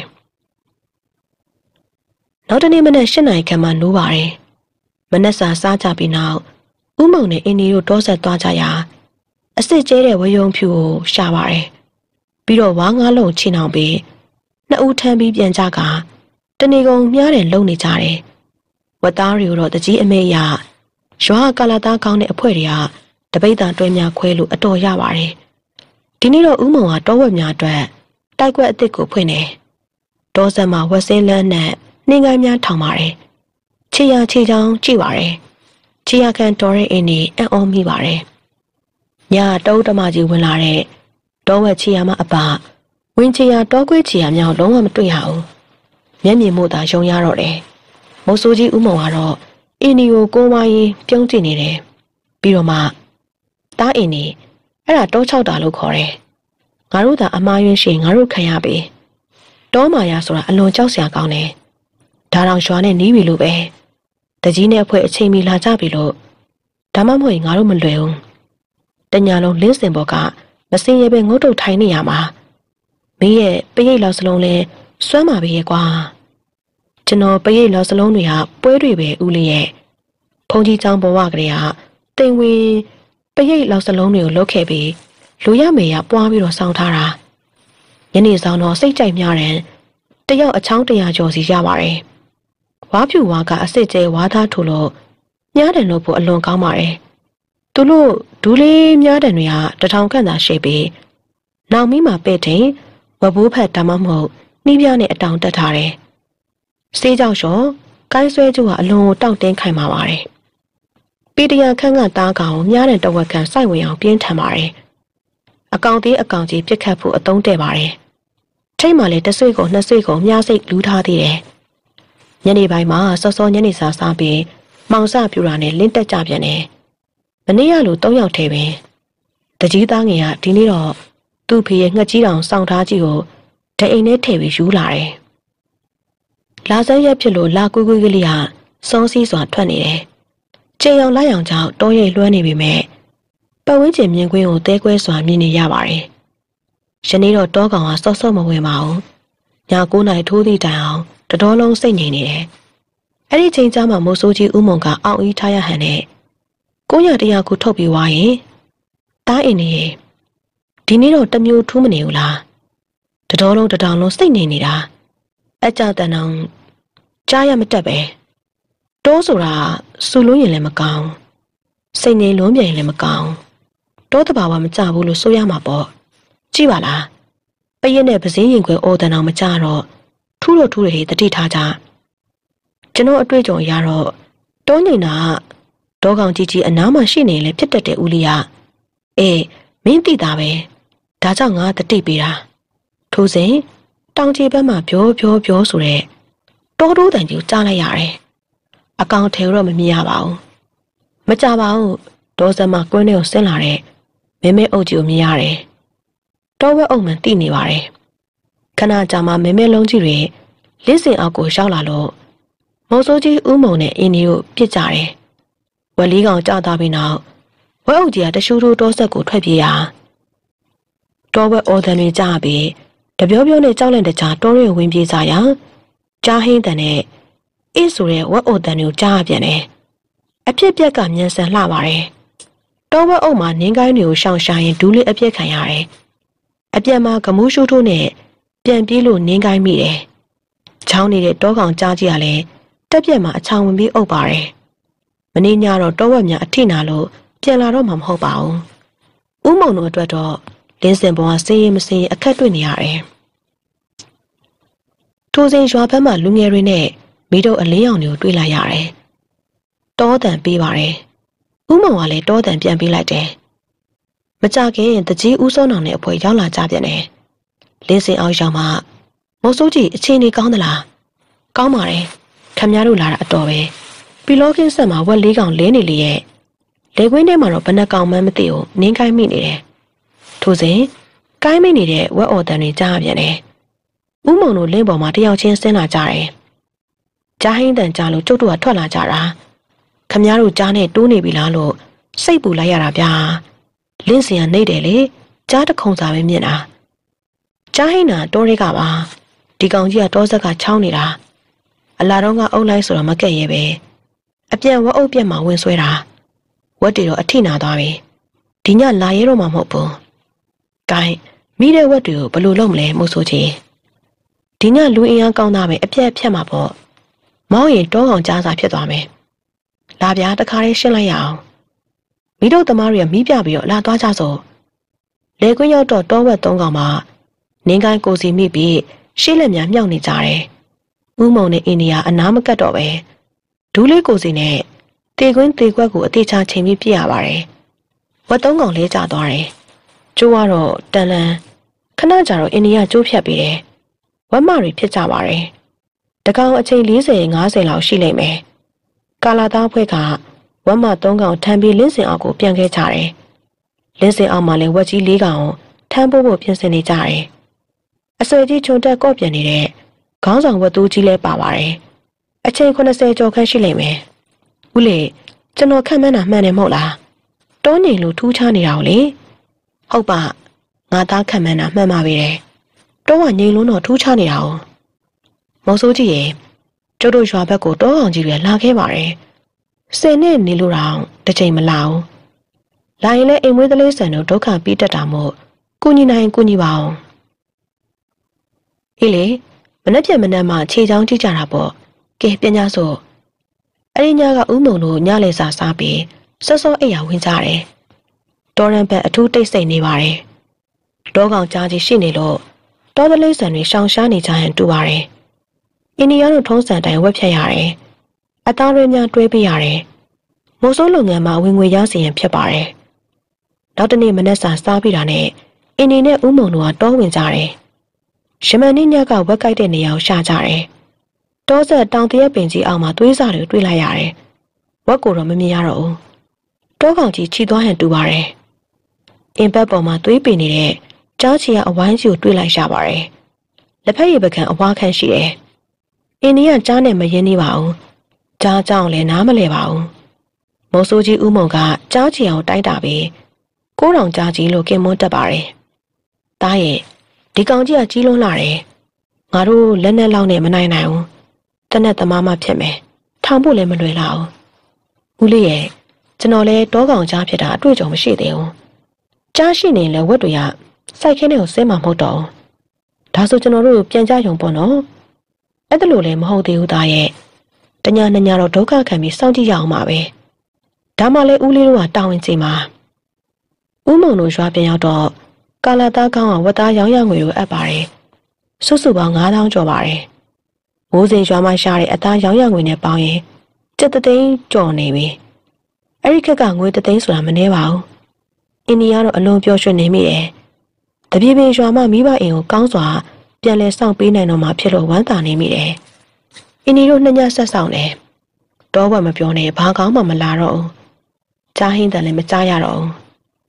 နောက်တနေ့မနက်8နာရီခန့်မှနိုးပါတယ်မနက်စာစားကြပြီးနောက်ဥမောင်နဲ့အင်းကြီးတို့တောဆက်သွားကြရာအစ်စ်ကျဲတဲ့ဝယုံဖြူကိုရှာပါတယ်ပြီးတော့ဝါးငါးလုံးချီနှောင်ပြီးနှစ်ဦးထမ်းပြီးပြန်ကြကတနေကုန်မြားတယ်လုံနေကြတယ်ဝတ်သားတွေကိုတော့တကြီးအမေရရွာကာလာသားကောင်းတဲ့အဖွဲတွေကတပိတ်တာတွဲများခွဲလို့အတော်ရပါတယ်ဒီနေ့တော့ဥမောင်ကတောဝက်များအတွက်တိုက်ကွက်အစ်စ်ကိုဖွင့်တယ်တောဆက်မှာဝက်စင်းလန်းနဲ့နှင်းကိုင်းများထောင်ပါတယ်ခြေရခြေချောင်းကြည့်ပါတယ်ခြေရခံတော်ရဲ့အင်းကြီးအံ့ဩမိပါတယ်ညတောတမကြီးဝင်လာတဲ့တောဝက်ခြေရမအပဝင်းခြေရတောခွေးခြေရမြောက်လုံးဝမတွေ့ရဘူးမျက်မြင်မို့သာယုံရတော့တယ်မုတ်ဆိုးကြီးဥမောင်ကတော့အင်းကြီးကိုကိုးဝိုင်းပြုံးကြည့်နေတယ်ပြီးတော့မှတားအင်းကြီးအဲ့ဒါတော6တာလို့ခေါ်တယ်ငါတို့သာအမားယွင်းရှင်ငါတို့ခံရပြီတောမာယာဆိုတာအလွန်ကြောက်စရာကောင်းတယ်ဒါတောင်ရွာနဲ့နီးပြီလို့ပဲတကြီးနဲ့အဖွဲ့အချိန်မီလာကြပြီလို့ဒါမှမဟုတ်ငါတို့မလွယ်ဘူးတညာလုံးလင်းစင်ဘော်ကမစင်ရဲပဲငုတ်တုတ်ထိုင်နေရမှာမင်းရဲ့ပရိတ်လောက်စလုံးလဲစွမ်းပါပဲကွာကျွန်တော်ပရိတ်လောက်စလုံးတွေကပွဲတွေပဲဦးလေးရဲ့ဖုန်ကြီးချောင်းဘဝကလေးကတိမ်ဝင်ပရိတ်လောက်စလုံးတွေကိုလုတ်ခဲ့ပြီးလူရမေရပွားပြီးတော့စောင်းထားတာညနေဆောင်တော့စိတ်ကြိုက်များတယ်တယောက်အချောင်း100ကျော်စီရပါတယ်ဝါဖြူဝါကအစ်စ်ကျဲဝါသားထို့လို့မြားတယ်လို့ဖို့အလွန်ကောင်းပါတယ်သူတို့ဒူးလေးမြားတယ်တွေက1000ခန့်သာရှိပြီးနောက်မီးမှာပဲ့တဲ့ဝဘိုးဖက်ဒါမှမဟုတ်နှီးပြားနဲ့အတောင်တက်ထားတယ်စေးကြောက်လျှော်ကိုင်းဆွဲကျိုးကအလွန်တောင့်တင်းခိုင်ပါပါတယ်ပေတရာခန့်ကတားကောင်မြားတဲ့တဝက်ခန့်စိုက်ဝင်အောင်ပြင်းထန်ပါတယ်အကောင်သေးအကောင်ကြီးပြစ်ခတ်ဖို့အသုံးတဲ့ပါတယ်ထိတ်မှလည်းတဆွေကိုနှစ်ဆွေကိုမြားစိတ်လူးထားသေးတယ်ညနေပိုင်းမှာစောစောညနေစာစားပြီးမောင်စပြူတာနဲ့လင်းတက်ကြပြန်တယ်မနေ့ကလို3ယောက်ထဲပင်တကြီးသားငယ်ကဒီနေ့တော့သူ့ဖေရဲ့ငှက်ကြီးတောင်စောင့်ထားကြီးကိုဒအိမ်ထဲထည့်ပြီးယူလာတယ်လာစမ်းရက်ဖြစ်လို့လာကွေးကွေးကလေးကစောစီးစွာထွက်နေတယ်ကျေအောင်လိုက်အောင်ကြောင့်တောရိပ်လွှမ်းနေပေမဲ့ပတ်ဝန်းကျင်မြင်ကွင်းကိုတဲကွဲစွာမြင်နေရပါတယ်။ယနေ့တော့တောကောင်ကစော့စော့မဝင်ပါဘူး။ည9 နာရီထိုးသည့်တိုင်အောင်တတော်လုံးစိတ်ငြိမ်နေတယ်။အဲ့ဒီချိန်ကျမှမိုးစိုးကြီးဦးမုံကအောင့်အီးထားရဟန်နဲ့900ခုထုတ်ပြီးွားရင်တားအင်းနေဒီနေ့တော့တမျိုးထူးမနေဘူးလား။တတော်လုံးတတောင်လုံးစိတ်ငြိမ်နေတာအကြတန်အောင်ကြားရမတက်ပဲတောဆိုတာစူလို့ရင်လည်းမကောင်းစိတ်ငြိမ်လုံးပြန်ရင်လည်းမကောင်းတောတဘာဝမကြဘူးလို့ဆိုရမှာပေါ့ကြည့်ပါလားပရက်နဲ့ပစင်းရင်ခွဲအော်တန်အောင်မကြတော့ထူးလို့ထူးတယ်တတိထားကြကျွန်တော်အတွေ့အကြုံရတော့တောငိန်တာတောကောင်ကြီးကြီးအနားမှာရှိနေလေဖြစ်တတ်တဲ့ဦးလေးကအေးမင်းသိတာပဲဒါကြောင့်ငါတတိပေးတာထို့စဉ်တောင်ကြီးဘက်မှာပြောဆိုတဲ့တောတိုးတန်ကြီးကိုကြားလိုက်ရတယ်အကောင်ထဲတော့မမြင်ရပါဘူးမကြပါဘူးဒေါ်စမကွင်းထဲကိုဆင်းလာတဲ့မဲမဲအုပ်ကြီးကိုမြင်ရတယ်တောဝက်အုပ်မှန်တိနေပါတယ်ခဏကြာမှမဲမဲလုံးကြီးတွေလစ်စင်အောက်ကိုရောက်လာလို့မော်စိုးကြီးဦးမုံနဲ့အင်းကြီးတို့ပြစ်ကြတယ်ဝက်လေးကောင်ကြာသွားပြီးနောက်ဝက်အုပ်ကြီးကတရှူထိုးတောဆက်ကိုထွက်ပြေးရတောဝက်အော်တန်တွေကြားပြီးတပြောပြောနဲ့ကြောက်လန့်တကြားတောရဲဝင်ပြေးကြရကြားဟင်းတန်နဲ့အေးဆိုတဲ့ဝက်အုပ်တန်တွေကိုကြားပြန်တယ်အဖြစ်ပြက်ကမြန်ဆန်လှပါတယ်တောဝက်အုပ်မှာနင်းကိုင်းတွေကိုရှောင်ရှာရင်ဒူးလေးအပြက်ခံရတယ်အပြက်မှာဂမူးရှုထိုးနဲ့ပြန်ပြေးလို့နင်းကိုင်းမိတယ်ချောင်းနေတဲ့တောကောင်ကြားကြီးကလည်းတက်ပြက်မှာအချောင်ဝင်ပြီးအုပ်ပါတယ်မနေ့ညတော့တောဝက်များအထိနာလို့ပြန်လာတော့မှမဟုတ်ပါဘူးဥမုံတို့အတွက်တော့လင်းစင်ပေါ်ကစေးရင်မစေးရင်အခက်တွေ့နေရတယ်ထိုးစင်ရွာဘက်မှာလူငယ်တွေနဲ့မိတို့အလင်းရောင်တွေကိုတွေ့လိုက်ရတယ်တောတန်ပေးပါတယ်ဥမုံကလည်းတောတန်ပြန်ပေးလိုက်တယ်မကြခင်တကြီးဦးစောနောင်နဲ့အဖွဲရောက်လာကြပြန်တယ်လင်းစင်အောင်ရောက်မှမိုးစိုးကြီးအချင်းကြီးကောင်းသလားကောင်းပါတယ်ခမများတို့လာတာအတော်ပဲပီလောကင်းဆက်မှာဝက်လေးကောင်လဲနေလေရဲ့လေကွင်းထဲမှာတော့ဘယ်နှကောင်မှမသိဘူးနင်းကိုင်းမိနေတယ်ထို့စဉ်ကိုင်းမိနေတဲ့ဝက်အော်တန်တွေကြားပြန်တယ်ဥမုံတို့လင်းပေါ်မှာတယောက်ချင်းဆင်းလာကြတယ်ကြားဟင်းတန်ကြားလို့ကျုပ်တို့ကထွက်လာကြတာခမများတို့ကြားနဲ့တိုးနေပြီလားလို့စိတ်ပူလိုက်ရတာဗျာလင်းစင်ကနေတယ်လေကြားတခုံစာပဲမြင်တာကြားဟင်းတာတောတွေကပါဒီကောင်ကြီးကတောဆက်ကချောင်းနေတာအလာတော့ကအုပ်လိုက်ဆိုတော့မကက်ရဲပဲအပြန်ဝက်အုပ်ပြက်မှာဝင်ဆွဲတာဝက်တွေတော့အထိနာသွားပြီဒီညလာရဲတော့မှမဟုတ်ဘူး။ကိုင်းမိတဲ့ဝက်တွေကိုဘယ်လိုလုပ်မလဲမို့ဆိုချင်ဒီညလူအင်အားကောင်းတာပဲအပြက်ဖြတ်မှာပေါ့မောင်းရင်တောကောင်ကြားစာဖြစ်သွားမယ်လာပြားတခါလေးရှင်းလိုက်ရအောင်မိတို့သမားတွေကမီးပြပြီးတော့လာသွားကြစို့လေကွင်းရောက်တော့တောဝက်3ကောင်မှနင်းကိုင်းကိုစီမိပြီးရှေ့လက်များမြောက်နေကြတယ်ဥမုံနဲ့အိန္ဒိယအနားမကတ်တော့ပဲဒူးလေးကိုစီနဲ့တေကွင်းတေကွက်ကိုအသေးချချိန်ပြီးပြရပါတယ်ဝက်3ကောင်လဲကျသွားတယ်ကျိုးကတော့တန်လန်ခဏကြာတော့အိန္ဒိယကျိုးဖြတ်ပြီးတယ်ဝက်မတွေဖြစ်ကြပါတယ်တကောင်အချိန်40-50လောက်ရှိလိမ့်မယ်ကာလာသားဖွဲ့ကဝက်မ3ကောင်ထမ်းပြီးလင်းစင်အောက်ကိုပြန်ခဲ့ကြတယ်လင်းစင်အောက်မှာလည်းဝက်ကြီး4ကောင်ထမ်းဖို့ပြင်ဆင်နေကြတယ်အဆွေကြီးချုံတက်ကော့ပြန်နေတဲ့ခေါင်းဆောင်ဝက်သူကြီးလဲပါပါတယ်အချိန်80ကျော်ခန့်ရှိလိမ့်မယ်ဦးလေကျွန်တော်ခန့်မှန်းတာမှန်တယ်မဟုတ်လားတောငိန်လို့ထူးခြားနေတာကိုလေဟုတ်ပါငါသားခန့်မှန်းတာမှန်ပါပဲတဲ့တောကငိန်လုံးတော့ထူးခြားနေတာ哦မော်စိုးကြီးရေကျုပ်တို့ရွာဘက်ကိုတောအောင်ကြီးတွေလာခဲ့ပါတယ်10နှစ်နေလို့တော့တစ်ချိန်မလာဘူးလာရင်လည်းအိမ်မွေးကလေးဆန်တို့ဒုက္ခပြီးတတ်တာမို့ကုညီနိုင်ကုညီပါအောင်အေးလေမနှက်ပြက်မနှက်မှခြေချောင်းကြည့်ကြတာပေါ့ကဲပြန်ကြစို့အဲ့ဒီညကဥမုံတို့ညလေစာစားပြီးစောစောအိယာဝင်ကြတယ်တော်ရန်ဘက်အထူးတိတ်ဆိတ်နေပါတယ်တောကောင်ကြားကြီးရှိနေလို့တောသလေးဆန်တွေရှောင်ရှားနေကြရင်တူပါတယ်အိန္ဒိယတို့ထုံးစံတိုင်းဝက်ဖြတ်ရတယ်အသားတွေများတွဲပေးရတယ်မိုးစိုးလုပ်ငန်းမှာဝင်ငွေရစီရင်ဖြစ်ပါတယ်နောက်တနေ့မနက်စာစားပြီးတာနဲ့အင်းနေနဲ့ဥမုံတို့ကတောဝင်ကြတယ်ရှမန်နေ့ညကဝက်ကိုက်တဲ့နေရာကိုရှာကြတယ်တောဆက်တောင်တရက်ပင်ကြီးအောက်မှာသွေးစာတွေတွေ့လိုက်ရတယ်ဝက်ကိုတော့မမြင်ရတော့ဘူးတောကောင်ကြီးခြိသွားဟန်တူပါတယ်အင်ဘက်ပေါ်မှာသွေးပင်နေတဲ့ကြားချီကအဝိုင်းကြီးကိုတွေ့လိုက်ရပါတယ်လက်ဖက်ရည်ပကံအဝါခန့်ရှိတယ်အိန္ဒိယကြားနဲ့မရင်းနေပါဘူးကြားကြောင်လည်းနားမလဲပါဘူးမိုးဆိုးကြီးဦးမုံကကြားချီအောင်တိုက်တာပြီးကိုးတောင်ကြားကြီးလို့ကင်မွန်းတက်ပါတယ်။တားရဲ့ဒီကောင်ကြီးကကြီးလွန်းလာတယ်။ငါတို့လက်နဲ့လောက်နဲ့မနိုင်နိုင်ဘူး။တနက်သမားမှဖြစ်မယ်။ထောင်ဖို့လည်းမလွယ်လောက်ဘူး။ဦးလေးရဲ့ကျွန်တော်လည်းတောကောင်ကြားဖြစ်တာအတွေ့အကြုံမရှိသေးဘူး။ကြားရှိနေလဲဝက်တွေကစိုက်ခင်းတွေကိုဆဲမှာမဟုတ်တော့ဘူး။ဒါဆိုကျွန်တော်တို့ပြန်ကြရုံပေါ့နော်။အဲ့ဒါလို့လည်းမဟုတ်သေးဘူးသားရဲ့။တညာနှစ်ညာတော့ဒုက္ခခံပြီးစောင့်ကြည့်ရအောင်ပါပဲ။ဒါမှလည်းဦးလေးတို့ကတောင်းဝင်ကြည့်မှာဦးမုံတို့ရွာပြန်ရောက်တော့ကာလာသားကောင်းကဝတ်သားရောင်းရငွေကိုအပ်ပါတယ်စုစုပေါင်း9000ကျော်ပါတယ်မိုးစိန်ရွာမှာရှာတဲ့အသားရောင်းရငွေနဲ့ပေါင်းရင်7သိန်းကျော်နေပြီအဲ့ဒီခက်ကငွေ3သိန်းဆိုတာမနှဲပါဘူးအင်းဒီကတော့အလွန်ပျော်ရွှင်နေမိတယ်တပြေပင်ရွာမှာမိဘအိမ်ကိုကောင်းစွာပြန်လဲဆောင်ပေးနိုင်တော့မှဖြစ်လို့ဝမ်းသာနေမိတယ်အင်းဒီတို့နှစ်ညဆက်ဆောင်တယ်တောဘက်မပြောနဲ့ဘာကောင်းမှမလာတော့ဘူးကြားဟင်းတယ်လည်းမကြားရတော့ဘူး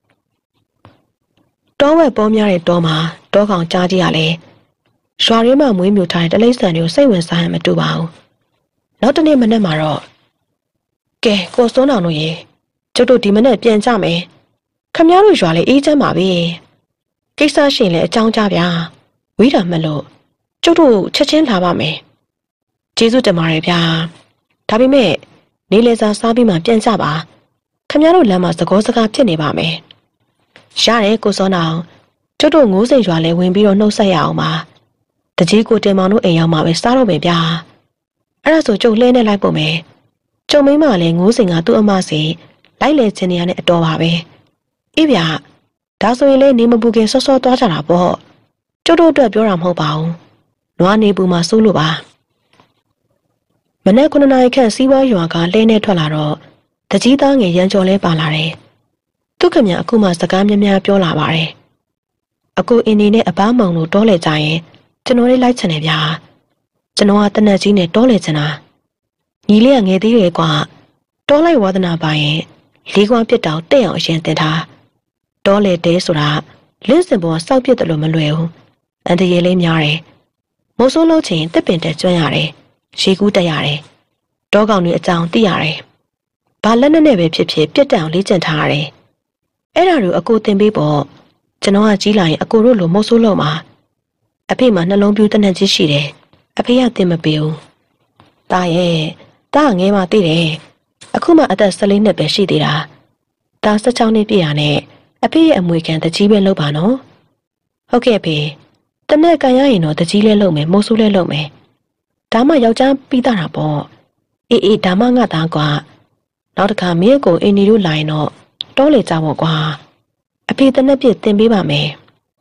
တောဝက်ပေါ်များတဲ့တောမှာတောကောင်ကြားကြီးရလဲရွာရင်းမှာမွေးမြူထားတဲ့တလိမ့်ဆန်တွေကိုစိတ်ဝင်စားရင်မတူပါဘူးနောက်တနေ့မနေ့မှာတော့ကဲကိုစွန်းအောင်တို့ရေကျုပ်တို့ဒီမနေ့ပြန်ကြမယ်ခမည်းတော်ရွာလေးအေးချမ်းပါပြီကိစ္စရှင်လဲအကြောင်းကြားဗျာဝိတာမလို့ကျုပ်တို့ချက်ချင်းလာပါမယ်ကျေးဇူးတင်ပါတယ်ဗျာဒါပေမဲ့နေလေစာစားပြီးမှပြန်ကြပါခမည်းတော်လမ်းမှာသကောစကားဖြစ်နေပါမယ်ရတယ်ကိုစောနောင်ကျုပ်တို့ငိုးစိန်ရွာလဲဝင်ပြီးတော့နှုတ်ဆက်ရအောင်ပါတကြီးကိုတင်မောင်တို့အိမ်ရောက်မှာပဲစားတော့မယ်ဗျာအဲ့ဒါဆိုကျုပ်လှဲနဲ့လိုက်ပုံမယ်ကျုံမင်းမလည်းငိုးစိန်ကသူ့အမစီလိုက်လေချင်နေရတဲ့အတော်ပါပဲအေးဗျာဒါဆိုရင်လည်းနေမပူခင်စောစောသွားကြတာပေါ့ကျုပ်တို့အတွက်ပြောတာမဟုတ်ပါဘူးနွားနေပူမှာစိုးလို့ပါမနေ့9နာရီခန့်စီးပွားရွာကလဲနဲ့ထွက်လာတော့တကြီးသားငယ်ရန်ကျော်လဲပါလာတယ်သူခင်ဗျအခုမှစကားများများပြောလာပါတယ်အခုအင်းနေနဲ့အပားမောင်တို့တောလေကြရင်ကျွန်တော်လေးလိုက်ချင်တယ်ဗျာကျွန်တော်ကတနက်ကြီးနဲ့တောလေချင်တာညီလေးကငယ်သေးတယ်ကွာတောလိုက်ဝါသနာပါရင်လေးကွာပြစ်တောင်တဲ့အောင်အရင်တင်ထားတောလေတဲဆိုတာလင်းစင်ပေါ်စောက်ပြစ်တယ်လို့မလွယ်ဘူးအန်တရေလေးများတယ်မိုးဆိုးလို့ချင်းတစ်ပင်တက်ကျွမ်းရတယ်ရေကူးတက်ရတယ်တောကောင်တွေအကြောင်းသိရတယ်ဘာလက်နဲ့ပဲဖြစ်ဖြစ်ပြစ်တောင်လေးကျင်ထားရတယ်အဲ့ဒါတို့အကိုတင်ပေးပေါ့ကျွန်တော်ကကြီးလာရင်အကိုတို့လိုမဟုတ်ဆိုးလို့မှာအဖေမှာနှလုံးပြူးတနက်ကြီးရှိတယ်အဖေကတင်မပေးဘူးတာရဲ့တာငယ်မှသိတယ်အခုမှအသက်14နှစ်ပဲရှိသေးတာတာ16နှစ်ပြည့်ရနဲ့အဖေရဲ့အမွေခံတကြီးပဲလုပ်ပါနော်ဟုတ်ကဲ့ဖေတနက်ကန်ရရင်တော့တကြီးလဲလုပ်မယ်မိုးဆိုးလဲလုပ်မယ်ဒါမှယောက်ျားပြီးတာပေါ့အေးဒါမှငါသားကွာနောက်တစ်ခါမင်းကိုအင်းဒီတို့လာရင်တော့တောလေကြပေါ့ကွာအဖေတနက်ပြည့်တင်ပေးပါမယ်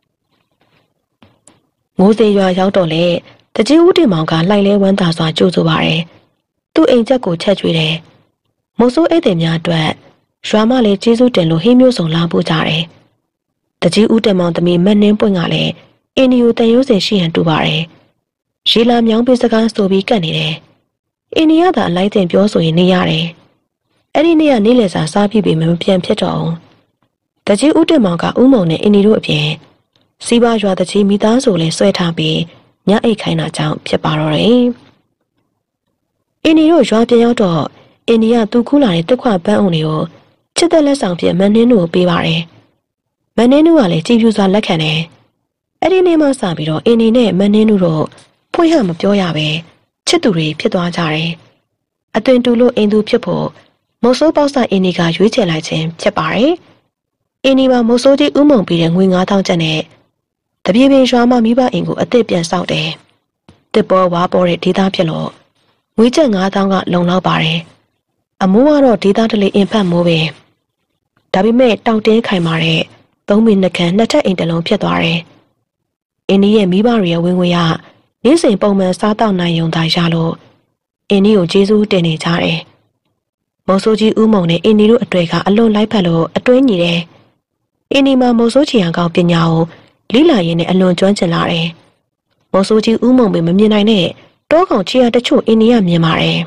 ငိုးစေရွာရောက်တော့လေတကြီးဦးတင်မောင်ကလိုက်လဲဝမ်းသာစွာကြိုးဆိုပါတယ်သူ့အိမ်ချက်ကိုချက်ကျွေးတယ်မိုးဆိုးအိတ်တွေများအတွက်ရွာမလေးကျေးဇူးတင်လို့ဟင်းမျိုးစုံလာပို့ကြတယ်တကြီးဦးတင်မောင်သမီးမနှင်းပွင့်ကလည်းအင်းဒီကိုတန်ရိုးစင်ရှိရန်တူပါတယ်ရေလာမြောင်းပေးစကားဆိုပြီးကတ်နေတယ်အင်းဒီကသာအလိုက်တင်ပြောဆိုရင်နေရတယ်အဲ့ဒီနေ့ကနေလေစာစားပြီးမပြန်ဖြစ်တော့အောင်တကြီးဦးတင်မောင်ကဦးမုံနဲ့အင်းဒီတို့အပြင်စီးပွားရွာတကြီးမိသားစုလည်းဆွဲထားပြီးညအိတ်ခိုင်းတာကြောင့်ဖြစ်ပါတော့တယ်အင်းဒီတို့ရွာပြန်ရောက်တော့အင်းဒီကသူ့ခူးလာတဲ့တက်ခွပန်းအောင်တွေကိုချစ်တဲ့လက်ဆောင်ပြမန်းနှင်းတို့ပေးပါတယ်မန်းနှင်းတို့ကလည်းကြည်ပြူစွာလက်ခံတယ်အဲ့ဒီနေ့မှစပြီးတော့အင်းဒီနဲ့မန်းနှင်းတို့ဖွင့်ဟမပြောရပဲချစ်သူတွေဖြစ်သွားကြတယ်အသွင်တူလို့အိမ်သူဖြစ်ဖို့မိုးဆိုးပေါက်စာအင်းဒီကရွေးချယ်လိုက်ခြင်းဖြစ်ပါတယ်အင်းဒီမှာမိုးဆိုးကြီးဥမုံပြီးတဲ့ငွေ9000ကျပ်နဲ့တပြေပင်ရွာမှာမိဘအိမ်ကိုအသစ်ပြန်ဆောက်တယ်တစ်ပေါ်ဝါပေါ်တဲ့ဒေသဖြစ်လို့ငွေကျပ်9000ကလုံလောက်ပါတယ်အမိုးကတော့ဒေသတလေအင်ဖက်မိုးပဲဒါပေမဲ့တောက်တင်းခိုင်မာတဲ့3မိနစ်ခန့်နှစ်ထပ်အိမ်တစ်လုံးဖြစ်သွားတယ်အင်းဒီရဲ့မိဘတွေရဲ့ဝင်ငွေကနေ့စဉ်ပုံမှန်စားတောက်နိုင်ရုံသာရလို့အင်းဒီကိုကျေးဇူးတင်နေကြတယ်မိုးဆိုးကြီးဦးမုံနဲ့အင်းဒီတို့အတွေ့ကအလွန်လိုက်ဖက်လို့အတွင်းညီတယ်အင်းဒီမှာမိုးဆိုးချီရန်ကောင်ပညာကိုလိလာရင်းနဲ့အလွန်ကျွမ်းကျင်လာတယ်မိုးဆိုးကြီးဦးမုံပဲမမြင်နိုင်တဲ့တောကောင်ချီရတချို့အင်းဒီကမြင်ပါတယ်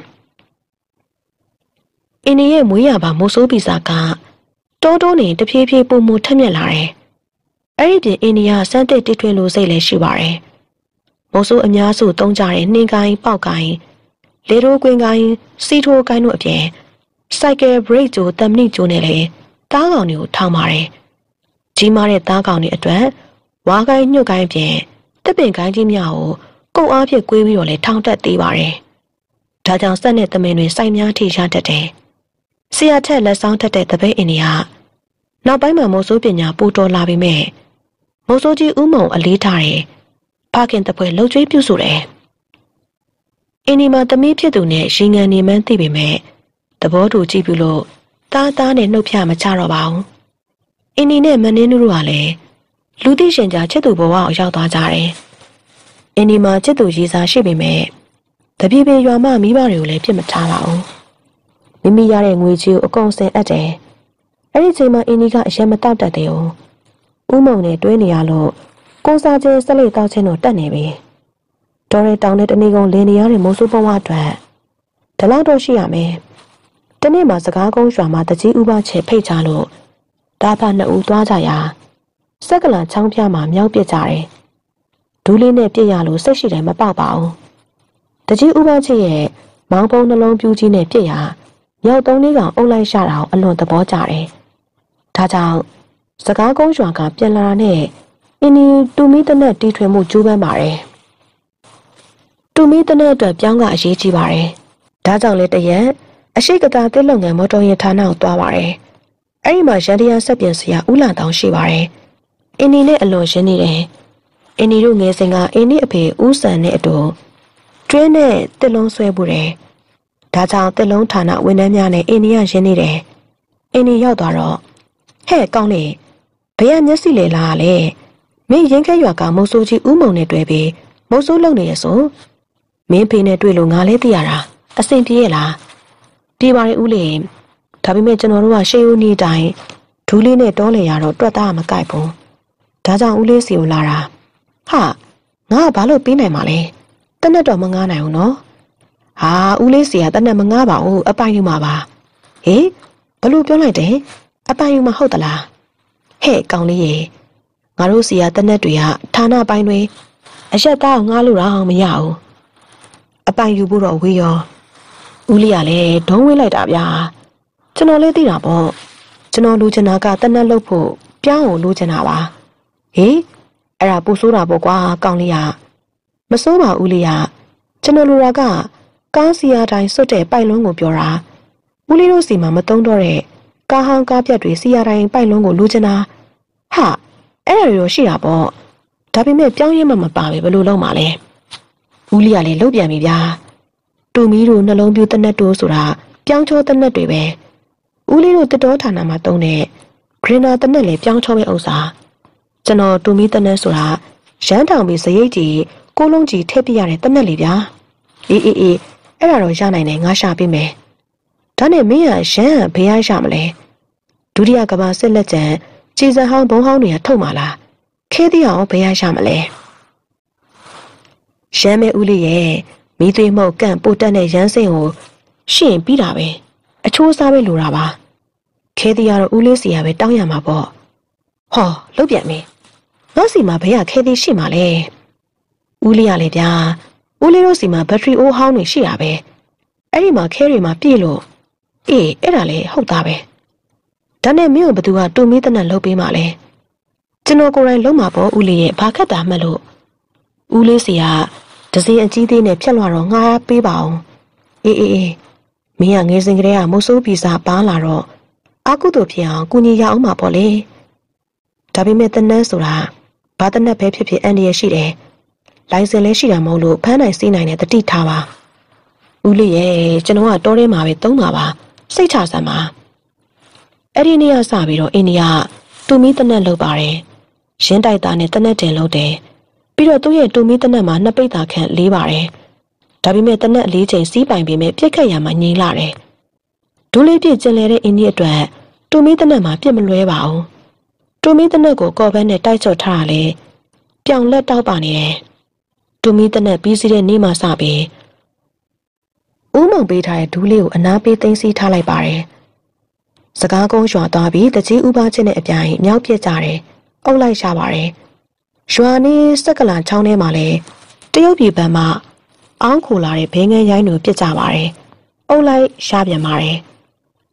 အင်းဒီရဲ့မွေးရပါမိုးဆိုးပီစာကတောနေတဖြည်းဖြည်းပုံမထက်မြက်လာတယ်အဲ့ဒီပြင်အင်းဒီကစမ်းတစ်တိထွင်လို့စိတ်လည်းရှိပါတယ်မိုးဆိုးအများစုသုံးကြတဲ့နှင်းကိုင်းပေါက်ကိုင်းလေထိုးကွင်းကိုင်းစီထိုးကိုင်းတို့အပြင်စစိုက်ကယ်ဘရိတ်ကျိုတမ်နိကျိုနဲ့လေတားကောင်တွေကိုထောင်ပါတယ်ကြီးမားတဲ့တားကောင်တွေအတွက်ဝါကိုင်းညွတ်ကိုင်းပြင်တစ်ပင်ကိုင်းကြီးများကိုကုတ်အားဖြင့်ကွေးပြီးတော့လေထောင်တက်သေးပါတယ်ဒါကြောင့်စက်နဲ့သမင်တွေစိုက်များထိရတတ်တယ်ဆရာထက်လက်ဆောင်ထက်တဲ့တပိတ်အင်းကြီးကနောက်ပိုင်းမှာမိုးစိုးပညာပို့တော်လာပြီမဲ့မိုးစိုးကြီးဥမုံအလေးထားတယ်ဖခင်တပွဲလှုပ်ကြွေးပြုစုတယ်အင်းဒီမှာသမီးဖြစ်သူနဲ့ရင်ငံနေမှန်းသိပေမဲ့သဘောတူကြည့်ပြုလို့တားနဲ့နှုတ်ဖြမချတော့ပါဘူးအင်းဒီနဲ့မင်းနင်းတို့ကလည်းလူသိရှင်ကြားချစ်သူဘဝကိုရောက်သွားကြတယ်အင်းဒီမှာချစ်သူရေးစားရှိပေမဲ့တပြေပြေရွာမမိဘတွေကိုလည်းပြစ်မထားပါဘူးမိမိရတဲ့ငွေကြီးကိုအကုန်စင်အပ်တယ်အဲ့ဒီချိန်မှာအင်းဒီကအရင်မတောက်တတ်သေးဘူးဥမုံနဲ့တွဲနေရလို့ကိုစားချင်းဆက်လက်တောက်ချင်းတော့တက်နေပြီတော်ရဲတောင်နဲ့တနေ့ကုန်လင်းနေရတဲ့မိုးစိုးဘဝအတွက်ဒီလောက်တော့ရှိရမယ်တနေ့မှာစကားကုန်းရွာမှာတကြီးဥပချေဖိတ်ချလို့ဒါဖနှစ်ဦးသွားကြရာစက်ကလန်ချောင်းပြမှာမြောက်ပစ်ကြတယ်ဒူးလေးနဲ့ပြစ်ရလို့စိတ်ရှိတယ်မပေါက်ပါဘူးတကြီးဥပချေရဲ့မောင်းပုံနှလုံးပြူးကြီးနဲ့ပြစ်ရမြောက်သုံးလေးကောင်အုပ်လိုက်ရှာတာကိုအလွန်သဘောကျတယ်ဒါကြောင့်စကားကုန်းရွာကပြန်လာတဲ့ အင်းဒီတူမီတနက်တီထွင်မှုကျိုးပန်းပါတယ်တူမီတနက်အတွက်ပြောင်းကအရေးကြီးပါတယ်ဒါကြောင့်လေတရက်အရှိကတာတစ်လုပ်ငန်းမော်တော်ယာဉ်ဌာနကိုသွားပါတယ်အဲ့ဒီမှာရန်တရားဆက်ပြင်စရာဦးလာတောင်းရှိပါတယ်အင်းဒီနဲ့အလွန်ရှင်းနေတယ်အင်းဒီတို့ငယ်စဉ်ကအင်းဒီအဖေဦးစံနဲ့အတူတွင်းနဲ့တစ်လုံးဆွဲပူတယ်ဒါကြောင့်တစ်လုံးဌာနဝန်ထမ်းများနဲ့အင်းဒီကရင်းနေတယ်အင်းဒီရောက်သွားတော့ဟဲ့ကောင်းလေဘယ်ကမျက်စိလေလားလေမင်းရင်ခဲရွာကမိုးစိုးကြီးဥမုံနဲ့တွေ့ပြီးမိုးစိုးလုံနေရဆိုမင်းဖေနဲ့တွေ့လို့ငါလည်းသိရတာအဆင်ပြေရဲ့လားပြေပါရဲ့ဦးလေးဒါပေမဲ့ကျွန်တော်တို့ကရှေးဦးနေတိုင်းဒူးလေးနဲ့တောလေရတော့တွက်သားမကိုက်ဘူးဒါကြောင့်ဦးလေးစီကိုလာတာဟာငါကဘာလို့ပြီးနိုင်မှာလဲတနက်တော့မငားနိုင်ဘူးနော်ဟာဦးလေးစီကတနက်မငားပါဘူးအပိုင်ယူမှာပါဟေးဘလို့ပြောလိုက်တယ်အပိုင်ယူမှာဟုတ်သလားဟဲ့ကောင်လေးရေငါတို့စီကတနက်တွေကဌာနပိုင်းတွေအရက်သားကိုငားလို့တော့မရဘူးအပိုင်ယူဖို့တော့ဝေးရောဦးလေးကလည်းဒုံးဝေးလိုက်တာဗျာကျွန်တော်လေးသိတာပေါ့ကျွန်တော်လူချင်တာကတနက်လုပ်ဖို့ပြောင်းကိုလူချင်တာပါဟေးအဲ့ဒါပူဆိုးတာပေါ့ကွာကောင်လေးကမစိုးပါဦးလေးကကျွန်တော်လူရာကကားစီယာတိုင်းစွတ်တဲ့ပိုက်လုံးကိုပြောတာဦးလေးတို့စီမှာမတုံးတော့တဲ့ကားဟောင်းကားပြတ်တွေစီယာတိုင်းပိုက်လုံးကိုလူချင်တာဟာအဲ့ဒါရောရှိတာပေါ့ဒါပေမဲ့ပြောင်းရမှမပါပဲဘယ်လိုလုပ်မှာလဲဦးလေးကလည်းလှုပ်ပြန်ပြီဗျာတူမီတို့နှလုံးပြူတနက်တို့ဆိုတာပြောင်းချောတနက်တွေပဲဦးလေးတို့တတော်ဌာနမှာတုံးတဲ့ဂရင်းနာတနက်လေပြောင်းချောပဲဥစ္စာကျွန်တော်တူမီတနက်ဆိုတာရမ်းထောင်ပြီးစရိတ်ကြီးကိုလုံးကြီးထည့်ပြရတဲ့တနက်လေဗျာအေးအဲ့ဒါတော့ရနိုင်တယ်ငါရှာပေးမယ်ဒါနဲ့မင်းကရမ်းဘေးရရမလဲဒုတိယကမ္ဘာစစ်လက်ကျန်ခြေစံဟောင်းဘုံဟောင်းတွေကထုတ်มาလားခဲသေးအောင်ဘေးရရမလဲရမ်းမဲဦးလေးရဲ့မိသွေးမှုတ်ကန့်ပိုတက်တဲ့ရမ်းစိန်ကိုရှင်းပြီးတာပဲအချိုးစားပဲလိုတာပါခဲသေးရတော့ဦးလေးစီကပဲတောင်းရမှာပေါ့ဟောလုတ်ပြန်ပြီငါစီမှာဘေးကခဲသေးရှိမှာလဲဦးလေးရလေဗျာဦးလေးတို့စီမှာဘက်ထရီအိုးဟောင်းတွေရှိတာပဲအဲ့ဒီမှာခဲတွေမှာပြည့်လို့အေးအဲ့ဒါလေဟုတ်သားပဲဒါနဲ့မင်းတို့ဘသူကတူမီးတနက်လှုပ်ပေးမှလဲကျွန်တော်ကိုယ်တိုင်လုံးမှာပေါ့ဦးလေးရဲ့ဘာခက်တာမှတ်လို့ဦးလေးစီကဒဇင်အကြီးသေးနဲ့ဖြတ်လွှာတော့ငါပေးပါအောင်အေးမင်းကငယ်စဉ်ကတည်းကမိုးဆိုးပီစာပါလာတော့အကုသို့ဖြစ်အောင်ကုညီရအောင်မှာပေါ့လေဒါပေမဲ့တနက်ဆိုတာဘာတနက်ပဲဖြစ်ဖြစ်အန်ဒီရရှိတယ်လိုင်စင်လည်းရှိတာမဟုတ်လို့ဖမ်းနိုင်စီးနိုင်တဲ့တတိထားပါဦးလေးရဲ့ကျွန်တော်ကတောထဲမှာပဲသုံးပါပါစိတ်ချစမ်းပါအဲ့ဒီနေ့ကစပြီးတော့အိန္ဒိယတူမီတနက်လုပ်ပါတယ်ရင်းတိုက်သားနဲ့တနက်တင်လုပ်တယ်ပြီးတော့သူ့ရဲ့တူမီတနက်မှာနှစ်ပိတ်သာခန့်လေးပါတယ်ဒါပေမဲ့တနက်၄ချိန်စီးပိုင်ပေမဲ့ပြက်ခတ်ရမှာငြိမ်လာတယ်ဒူးလေးပြည့်ကျင်လေတဲ့အိန္ဒိယအတွက်တူမီတနက်မှာပြစ်မလွဲပါဘူးတူမီတနက်ကိုကော်ဘန်းနဲ့တိုက်ချော့ထားတာလေပြောင်လက်တောက်ပါနေတယ်တူမီတနက်ပြီးစီးတဲ့နေ့မှစပြီးဦးမောင်ပေးထားတဲ့ဒူးလေးကိုအနားပေးသိမ်းစီးထားလိုက်ပါတယ်စကားကုန်းရွာသွားပြီးတကြီးဥပချင်းနဲ့အပြိုင်မြောက်ပြစ်ကြတယ်အုပ်လိုက်ရှာပါတယ်ရွာနေစက်ကလာချောင်းထဲမှာလဲတရုတ်ပြည်ဘက်မှအောင်းခိုလာတဲ့ဘဲငန်းရိုင်းတွေပြစ်ကြပါတယ်အုပ်လိုက်ရှာပြန်ပါတယ်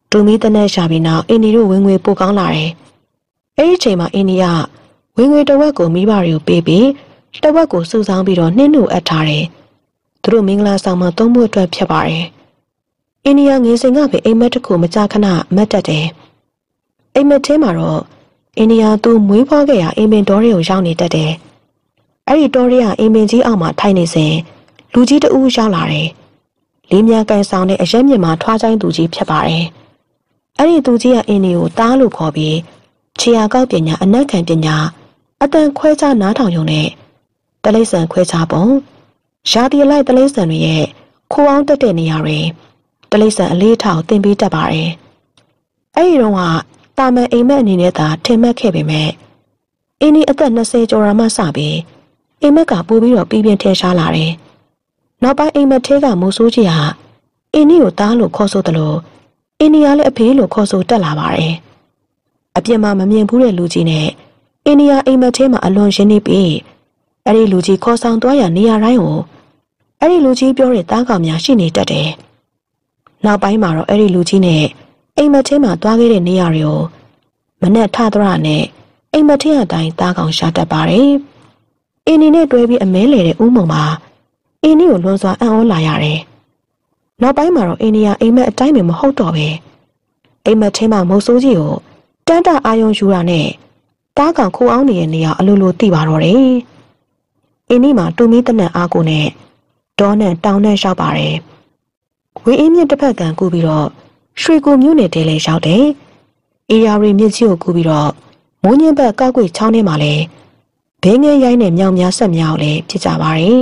တူမီတနက်ရှာပြီးနောက်အင်းဒီတို့ဝင်ငွေပိုကောင်းလာတယ်။အဲဒီအချိန်မှာအင်းဒီကဝင်ငွေတစ်ဝက်ကိုမိဘတွေကိုပေးပြီးတစ်ဝက်ကိုစုဆောင်းပြီးတော့နှင်းနှုတ်အပ်ထားတယ်။သူတို့မင်္ဂလာဆောင်မှာသုံးဖို့အတွက်ဖြစ်ပါတယ်။အင်းဒီကငေးစင်ကပဲအိမ်မက်တစ်ခုမကြခဏမတ်တက်တယ်။အိမ်မက်ထဲမှာတော့အင်းဒီကသူမွေးဖွားခဲ့ရာအိမ်ပင်တော်တွေကိုရောက်နေတတ်တယ်။အဲ့ဒီတော်တွေကအိမ်ပင်ကြီးအောက်မှာထိုင်နေစဉ်လူကြီးတဦးရောက်လာတယ်။လေးမြကန်ဆောင်တဲ့အရက်မြင့်မှာထွားချိုင်းသူကြီးဖြစ်ပါတယ်။အဲ့ဒီသူကြီးကအင်းဒီကိုတားလို့ခေါ်ပြီးခြေရာကောက်ပညာအနက်ခံပညာအတန်ခွဲခြားနားထောင်ရုံနဲ့တလိษံခွဲခြားပုံရာသီအလိုက်တလိษံတွေရဲ့ခိုးအောင်တက်တဲ့နေရာတွေတလိษံအလေးထောင်တင်ပေးတတ်ပါတယ်။အဲ့ဒီတော့ကတာမန်အိမ်မက်အနေနဲ့သာထင်မှတ်ခဲ့ပေမဲ့အင်းဒီအသက်20ကျော်ရာမှစပြီးအိမ်မက်ကပို့ပြီးတော့ပြင်းထန်ရှားလာတယ်။နောက်ပိုင်းအိမ်မက်ထဲကမိုးဆိုးကြီးဟာအင်းဒီကိုတားလို့ခေါ်ဆိုတယ်လို့အင်းဒီကလည်းအဖေလို့ခေါ်ဆိုတက်လာပါတယ်။အပြစ်မှမမြင်ဘူးတဲ့လူကြီးနဲ့အင်းဒီကအိမ်မက်ထဲမှာအလွန်ရင်းနှီးပြီးအဲ့ဒီလူကြီးခေါ်ဆောင်သွားရနေရာတိုင်းကိုအဲ့ဒီလူကြီးပြောတဲ့တားကောင်များရှိနေတတ်တယ်။နောက်ပိုင်းမှာတော့အဲ့ဒီလူကြီးနဲ့အိမ်မက်ထဲမှာသွားခဲ့တဲ့နေရာတွေကိုမနဲ့ထသရနဲ့အိမ်မက်ထဲအတိုင်းတားကောင်ရှာတတ်ပါတယ်။အင်းဒီနဲ့တွဲပြီးအမဲလေတဲ့ဦးမုံမှာအင်းဒီကိုလွန်စွာအံ့ဩလာရတယ်။နောက်ပိုင်းမှာတော့အင်းဒီကအိမ်မက်အတိုင်းပဲမဟုတ်တော့ပဲအိမ်မက်ထဲမှာမုတ်ဆိုးကြီးကိုတန်းတအာယုံယူတာနဲ့တားကောင်ခိုးအောင်နေတဲ့နေရာအလိုလိုသိပါတော့တယ်။အင်းဒီမှာတူမီတနက်အားကိုနဲ့ဒေါနဲ့တောင်းနဲ့လျှောက်ပါတယ်။ဝေးအင်းမြင့်တစ်ဖက်ကကူပြီးတော့ရွှေကူမြို့နယ်တဲလဲရောက်တယ်။အေယာရီမြစ်ကြီးကိုကူပြီးတော့မိုးညင်းဘက်ကောက်ကွေချောင်းထဲမှာလဲဘင်းငယ်ရိုင်းနဲ့မြောင်များဆက်များကိုလည်းဖြစ်ကြပါတယ်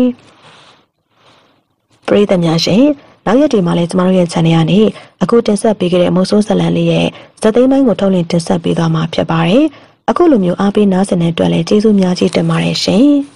။ပရိသတ်များရှင်နောက်ရက်ဒီမှာလည်းကျမတို့ရဲ့ channel ကနေအခုတင်ဆက်ပေးခဲ့တဲ့မုတ်ဆိုးဇလန်လေးရဲ့ဇာတ်သိမ်းပိုင်းကိုထုတ်လင်းတင်ဆက်ပေးသွားမှာဖြစ်ပါတယ်။အခုလိုမျိုးအားပေးနားဆင်တဲ့အတွက်လည်းကျေးဇူးများကြီးတင်ပါတယ်ရှင်။